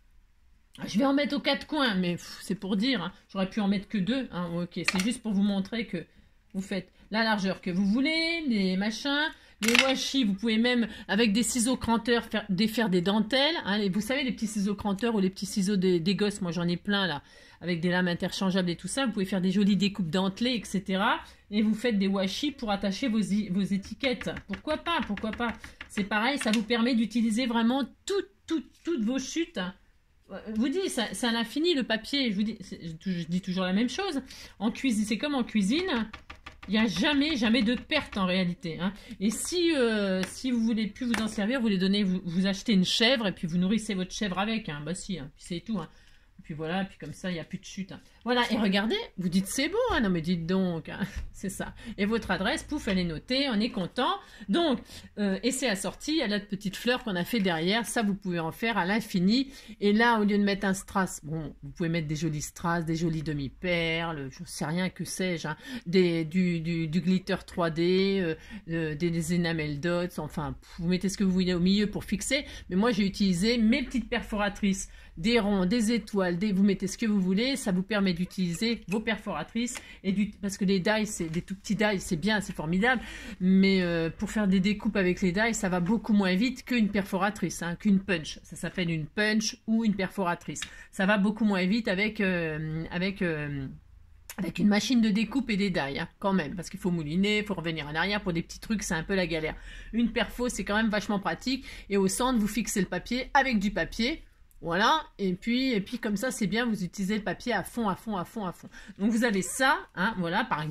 Je vais en mettre aux quatre coins, mais c'est pour dire. Hein, j'aurais pu en mettre que deux. Hein, ok, c'est juste pour vous montrer que vous faites la largeur que vous voulez, les machins, les washi. Vous pouvez même, avec des ciseaux cranteurs, faire, défaire des dentelles. Hein, et vous savez, les petits ciseaux cranteurs ou les petits ciseaux des, des gosses, moi j'en ai plein là, avec des lames interchangeables et tout ça. Vous pouvez faire des jolies découpes dentelées, et cetera. Et vous faites des washi pour attacher vos, vos étiquettes. Pourquoi pas, pourquoi pas. C'est pareil, ça vous permet d'utiliser vraiment toutes, toutes, toutes vos chutes. Je vous dis, c'est à l'infini le papier. Je vous dis, je dis toujours la même chose. En cuisine, c'est comme en cuisine. Il n'y a jamais, jamais de perte en réalité. Hein. Et si, euh, si vous voulez plus vous en servir, vous les donnez, vous, vous achetez une chèvre et puis vous nourrissez votre chèvre avec. Hein. Bah si, hein. Puis c'est tout. Hein. Puis voilà, puis comme ça, il n'y a plus de chute. Hein. Voilà, et regardez, vous dites c'est bon, hein, non mais dites donc, hein, c'est ça. Et votre adresse, pouf, elle est notée, on est content. Donc, euh, et c'est assorti à la petite fleur qu'on a fait derrière, ça vous pouvez en faire à l'infini. Et là, au lieu de mettre un strass, bon, vous pouvez mettre des jolis strass, des jolies demi-perles, je ne sais rien, que sais-je, hein, des, du, du, du glitter trois D, euh, euh, des, des enamel dots, enfin, vous mettez ce que vous voulez au milieu pour fixer. Mais moi, j'ai utilisé mes petites perforatrices, des ronds, des étoiles, des, vous mettez ce que vous voulez, ça vous permet d'utiliser vos perforatrices, et du, parce que les die, c'est des tout petits die, c'est bien, c'est formidable, mais euh, pour faire des découpes avec les die, ça va beaucoup moins vite qu'une perforatrice, hein, qu'une punch, ça s'appelle une punch ou une perforatrice, ça va beaucoup moins vite avec, euh, avec, euh, avec une machine de découpe et des die, hein, quand même, parce qu'il faut mouliner, il faut revenir en arrière, pour des petits trucs, c'est un peu la galère. Une perfo, c'est quand même vachement pratique, et au centre, vous fixez le papier avec du papier. Voilà, et puis, et puis comme ça, c'est bien, vous utilisez le papier à fond, à fond, à fond, à fond. Donc vous avez ça, hein, voilà, par exemple,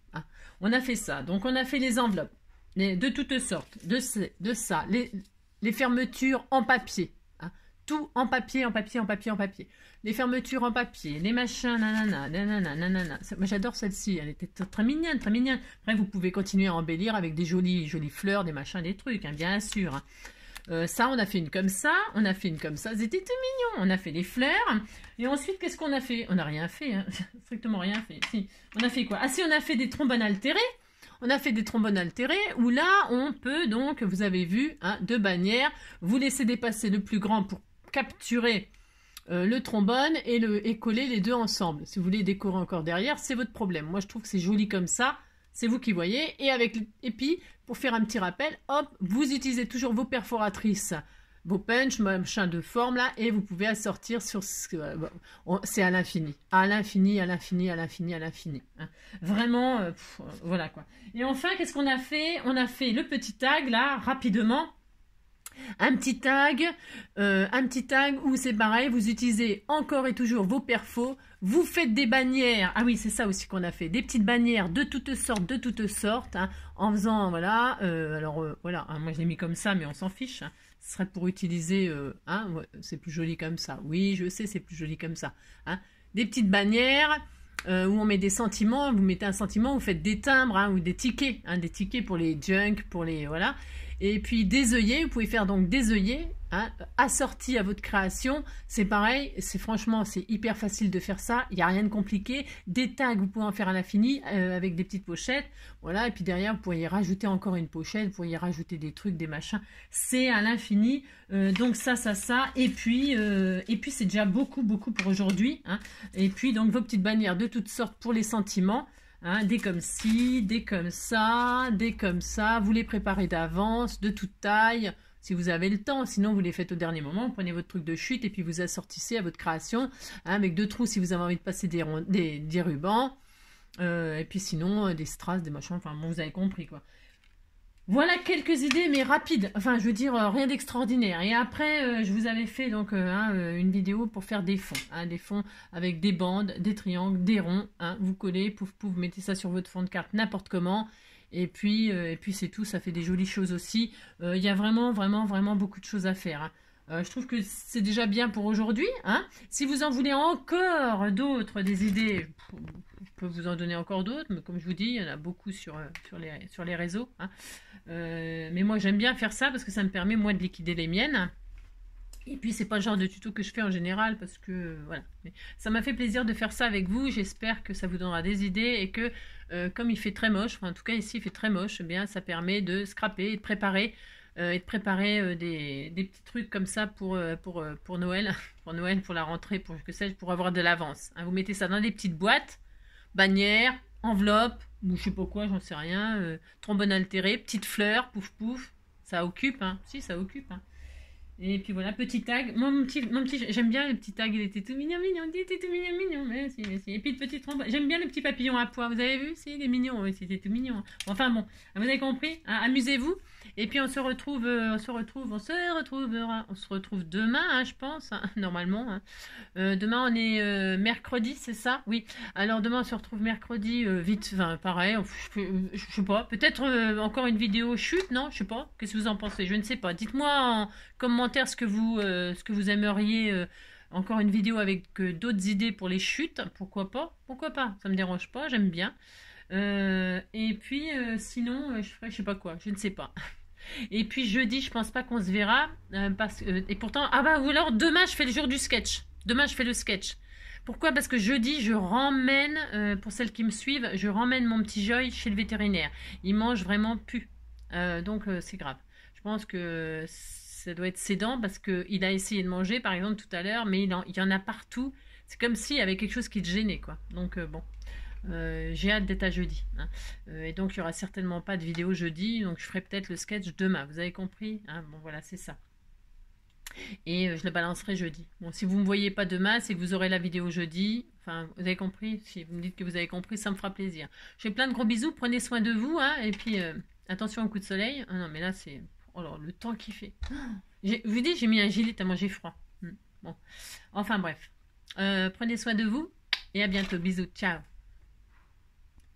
Hein. On a fait ça. Donc, on a fait les enveloppes les, de toutes sortes, de, ce, de ça, les, les fermetures en papier. Hein. Tout en papier, en papier, en papier, en papier. Les fermetures en papier, les machins, nanana, nanana, nanana. Moi, j'adore celle-ci. Elle était très mignonne, très mignonne. Après, vous pouvez continuer à embellir avec des jolies, jolies fleurs, des machins, des trucs, hein, bien sûr. Hein. Euh, ça, on a fait une comme ça, on a fait une comme ça, c'était tout mignon. On a fait des fleurs. Et ensuite, qu'est-ce qu'on a fait? On n'a rien fait, hein. Strictement rien fait. Si. On a fait quoi? Ah si, on a fait des trombones altérés. On a fait des trombones altérés où là, on peut donc, vous avez vu, hein, deux bannières. Vous laissez dépasser le plus grand pour capturer euh, le trombone et, le, et coller les deux ensemble. Si vous voulez décorer encore derrière, c'est votre problème. Moi, je trouve que c'est joli comme ça. C'est vous qui voyez. Et, avec, et puis, pour faire un petit rappel, hop, vous utilisez toujours vos perforatrices, vos punch, machin de forme là, et vous pouvez assortir sur ce euh, bon, c'est à l'infini, à l'infini, à l'infini, à l'infini, à l'infini. Hein. Vraiment, euh, pff, voilà quoi. Et enfin, qu'est-ce qu'on a fait? On a fait le petit tag là, rapidement. Un petit tag, euh, un petit tag où c'est pareil, vous utilisez encore et toujours vos perfos, vous faites des bannières, ah oui c'est ça aussi qu'on a fait, des petites bannières de toutes sortes, de toutes sortes, hein, en faisant, voilà, euh, alors euh, voilà, hein, moi je l'ai mis comme ça mais on s'en fiche, hein, ce serait pour utiliser, euh, hein, ouais, c'est plus joli comme ça, oui je sais c'est plus joli comme ça, hein, des petites bannières, Euh, où on met des sentiments, vous mettez un sentiment, vous faites des timbres hein, ou des tickets, hein, des tickets pour les junk, pour les voilà. Et puis des œillets, vous pouvez faire donc des œillets hein, assortis à votre création. C'est pareil, c'est franchement c'est hyper facile de faire ça. Il n'y a rien de compliqué. Des tags, vous pouvez en faire à l'infini euh, avec des petites pochettes, voilà. Et puis derrière, vous pourriez rajouter encore une pochette, vous pourriez rajouter des trucs, des machins. C'est à l'infini. Euh, donc ça, ça, ça. Et puis euh, et puis c'est déjà beaucoup, beaucoup pour aujourd'hui. Hein. Et puis donc vos petites bannières de toutes sortes pour les sentiments. Hein, des comme ci, des comme ça, des comme ça. Vous les préparez d'avance, de toute taille, si vous avez le temps. Sinon, vous les faites au dernier moment. Vous prenez votre truc de chute et puis vous assortissez à votre création. Hein, avec deux trous si vous avez envie de passer des, des, des rubans. Euh, et puis sinon, euh, des strass, des machins. Enfin, bon, vous avez compris, quoi. Voilà quelques idées, mais rapides. Enfin, je veux dire, euh, rien d'extraordinaire. Et après, euh, je vous avais fait donc euh, hein, euh, une vidéo pour faire des fonds. Hein, des fonds avec des bandes, des triangles, des ronds. Hein, vous collez, pouf, pouf, vous mettez ça sur votre fond de carte n'importe comment. Et puis, euh, et puis c'est tout. Ça fait des jolies choses aussi. Il euh, y a vraiment, vraiment, vraiment beaucoup de choses à faire. Hein. Euh, je trouve que c'est déjà bien pour aujourd'hui. Hein. Si vous en voulez encore d'autres, des idées, je peux vous en donner encore d'autres. Mais comme je vous dis, il y en a beaucoup sur, sur, les, sur les réseaux. Hein. Euh, mais moi j'aime bien faire ça parce que ça me permet moi de liquider les miennes. Et puis c'est pas le genre de tuto que je fais en général parce que euh, voilà. Mais ça m'a fait plaisir de faire ça avec vous. J'espère que ça vous donnera des idées et que euh, comme il fait très moche, enfin, en tout cas ici il fait très moche, eh bien ça permet de scraper et de préparer euh, et de préparer euh, des, des petits trucs comme ça pour euh, pour euh, pour Noël, pour Noël, pour la rentrée, pour que sais-je, pour avoir de l'avance. Hein, vous mettez ça dans des petites boîtes, bannières, enveloppes. Ou je sais pas quoi, j'en sais rien, euh, trombone altéré, petite fleur, pouf pouf, ça occupe, hein, si ça occupe, hein. Et puis voilà, petit tag, moi mon petit, mon petit j'aime bien le petit tag, il était tout mignon, mignon, il était tout mignon, mignon, mais si, mais si. Et puis le petit trombone, j'aime bien le petit papillon à pois, vous avez vu, si, il est mignon, oui, c'était tout mignon. Enfin bon, vous avez compris, hein, amusez-vous, et puis on se retrouve, euh, on se retrouve, on se retrouvera, on se retrouve demain, hein, je pense, hein, normalement, hein. Euh, demain on est euh, mercredi, c'est ça? Oui. Alors demain on se retrouve mercredi, euh, vite, enfin pareil, je, je, je sais pas, peut-être euh, encore une vidéo chute, non? Je sais pas, qu'est-ce que vous en pensez? Je ne sais pas, dites-moi en commentaire ce que vous, euh, ce que vous aimeriez, euh, encore une vidéo avec euh, d'autres idées pour les chutes, pourquoi pas? Pourquoi pas? Ça me dérange pas, j'aime bien. Euh, et puis euh, sinon, euh, je ferai je sais pas quoi, je ne sais pas. Et puis jeudi, je pense pas qu'on se verra, euh, parce que, et pourtant, ah bah ou alors demain je fais le jour du sketch. Demain, je fais le sketch. Pourquoi? Parce que jeudi, je ramène, euh, pour celles qui me suivent, je ramène mon petit Joy chez le vétérinaire. Il mange vraiment plus. Euh, donc, euh, c'est grave. Je pense que ça doit être ses dents parce qu'il a essayé de manger, par exemple, tout à l'heure, mais il, en, il y en a partout. C'est comme s'il y avait quelque chose qui te gênait, quoi. Donc, euh, bon. Euh, j'ai hâte d'être à jeudi. Hein. Euh, et donc, il n'y aura certainement pas de vidéo jeudi. Donc, je ferai peut-être le sketch demain. Vous avez compris? Hein? Bon, voilà, c'est ça. Et euh, je le balancerai jeudi. Bon, si vous ne me voyez pas demain, c'est que vous aurez la vidéo jeudi. Enfin, vous avez compris? Si vous me dites que vous avez compris, ça me fera plaisir. Je fais plein de gros bisous. Prenez soin de vous. Hein, et puis, euh, attention au coup de soleil. Ah non, mais là, c'est... Oh là, le temps qu'il fait. Je vous dis, j'ai mis un gilet tellement j'ai froid. Bon. Enfin, bref. Euh, prenez soin de vous. Et à bientôt. Bisous. Ciao.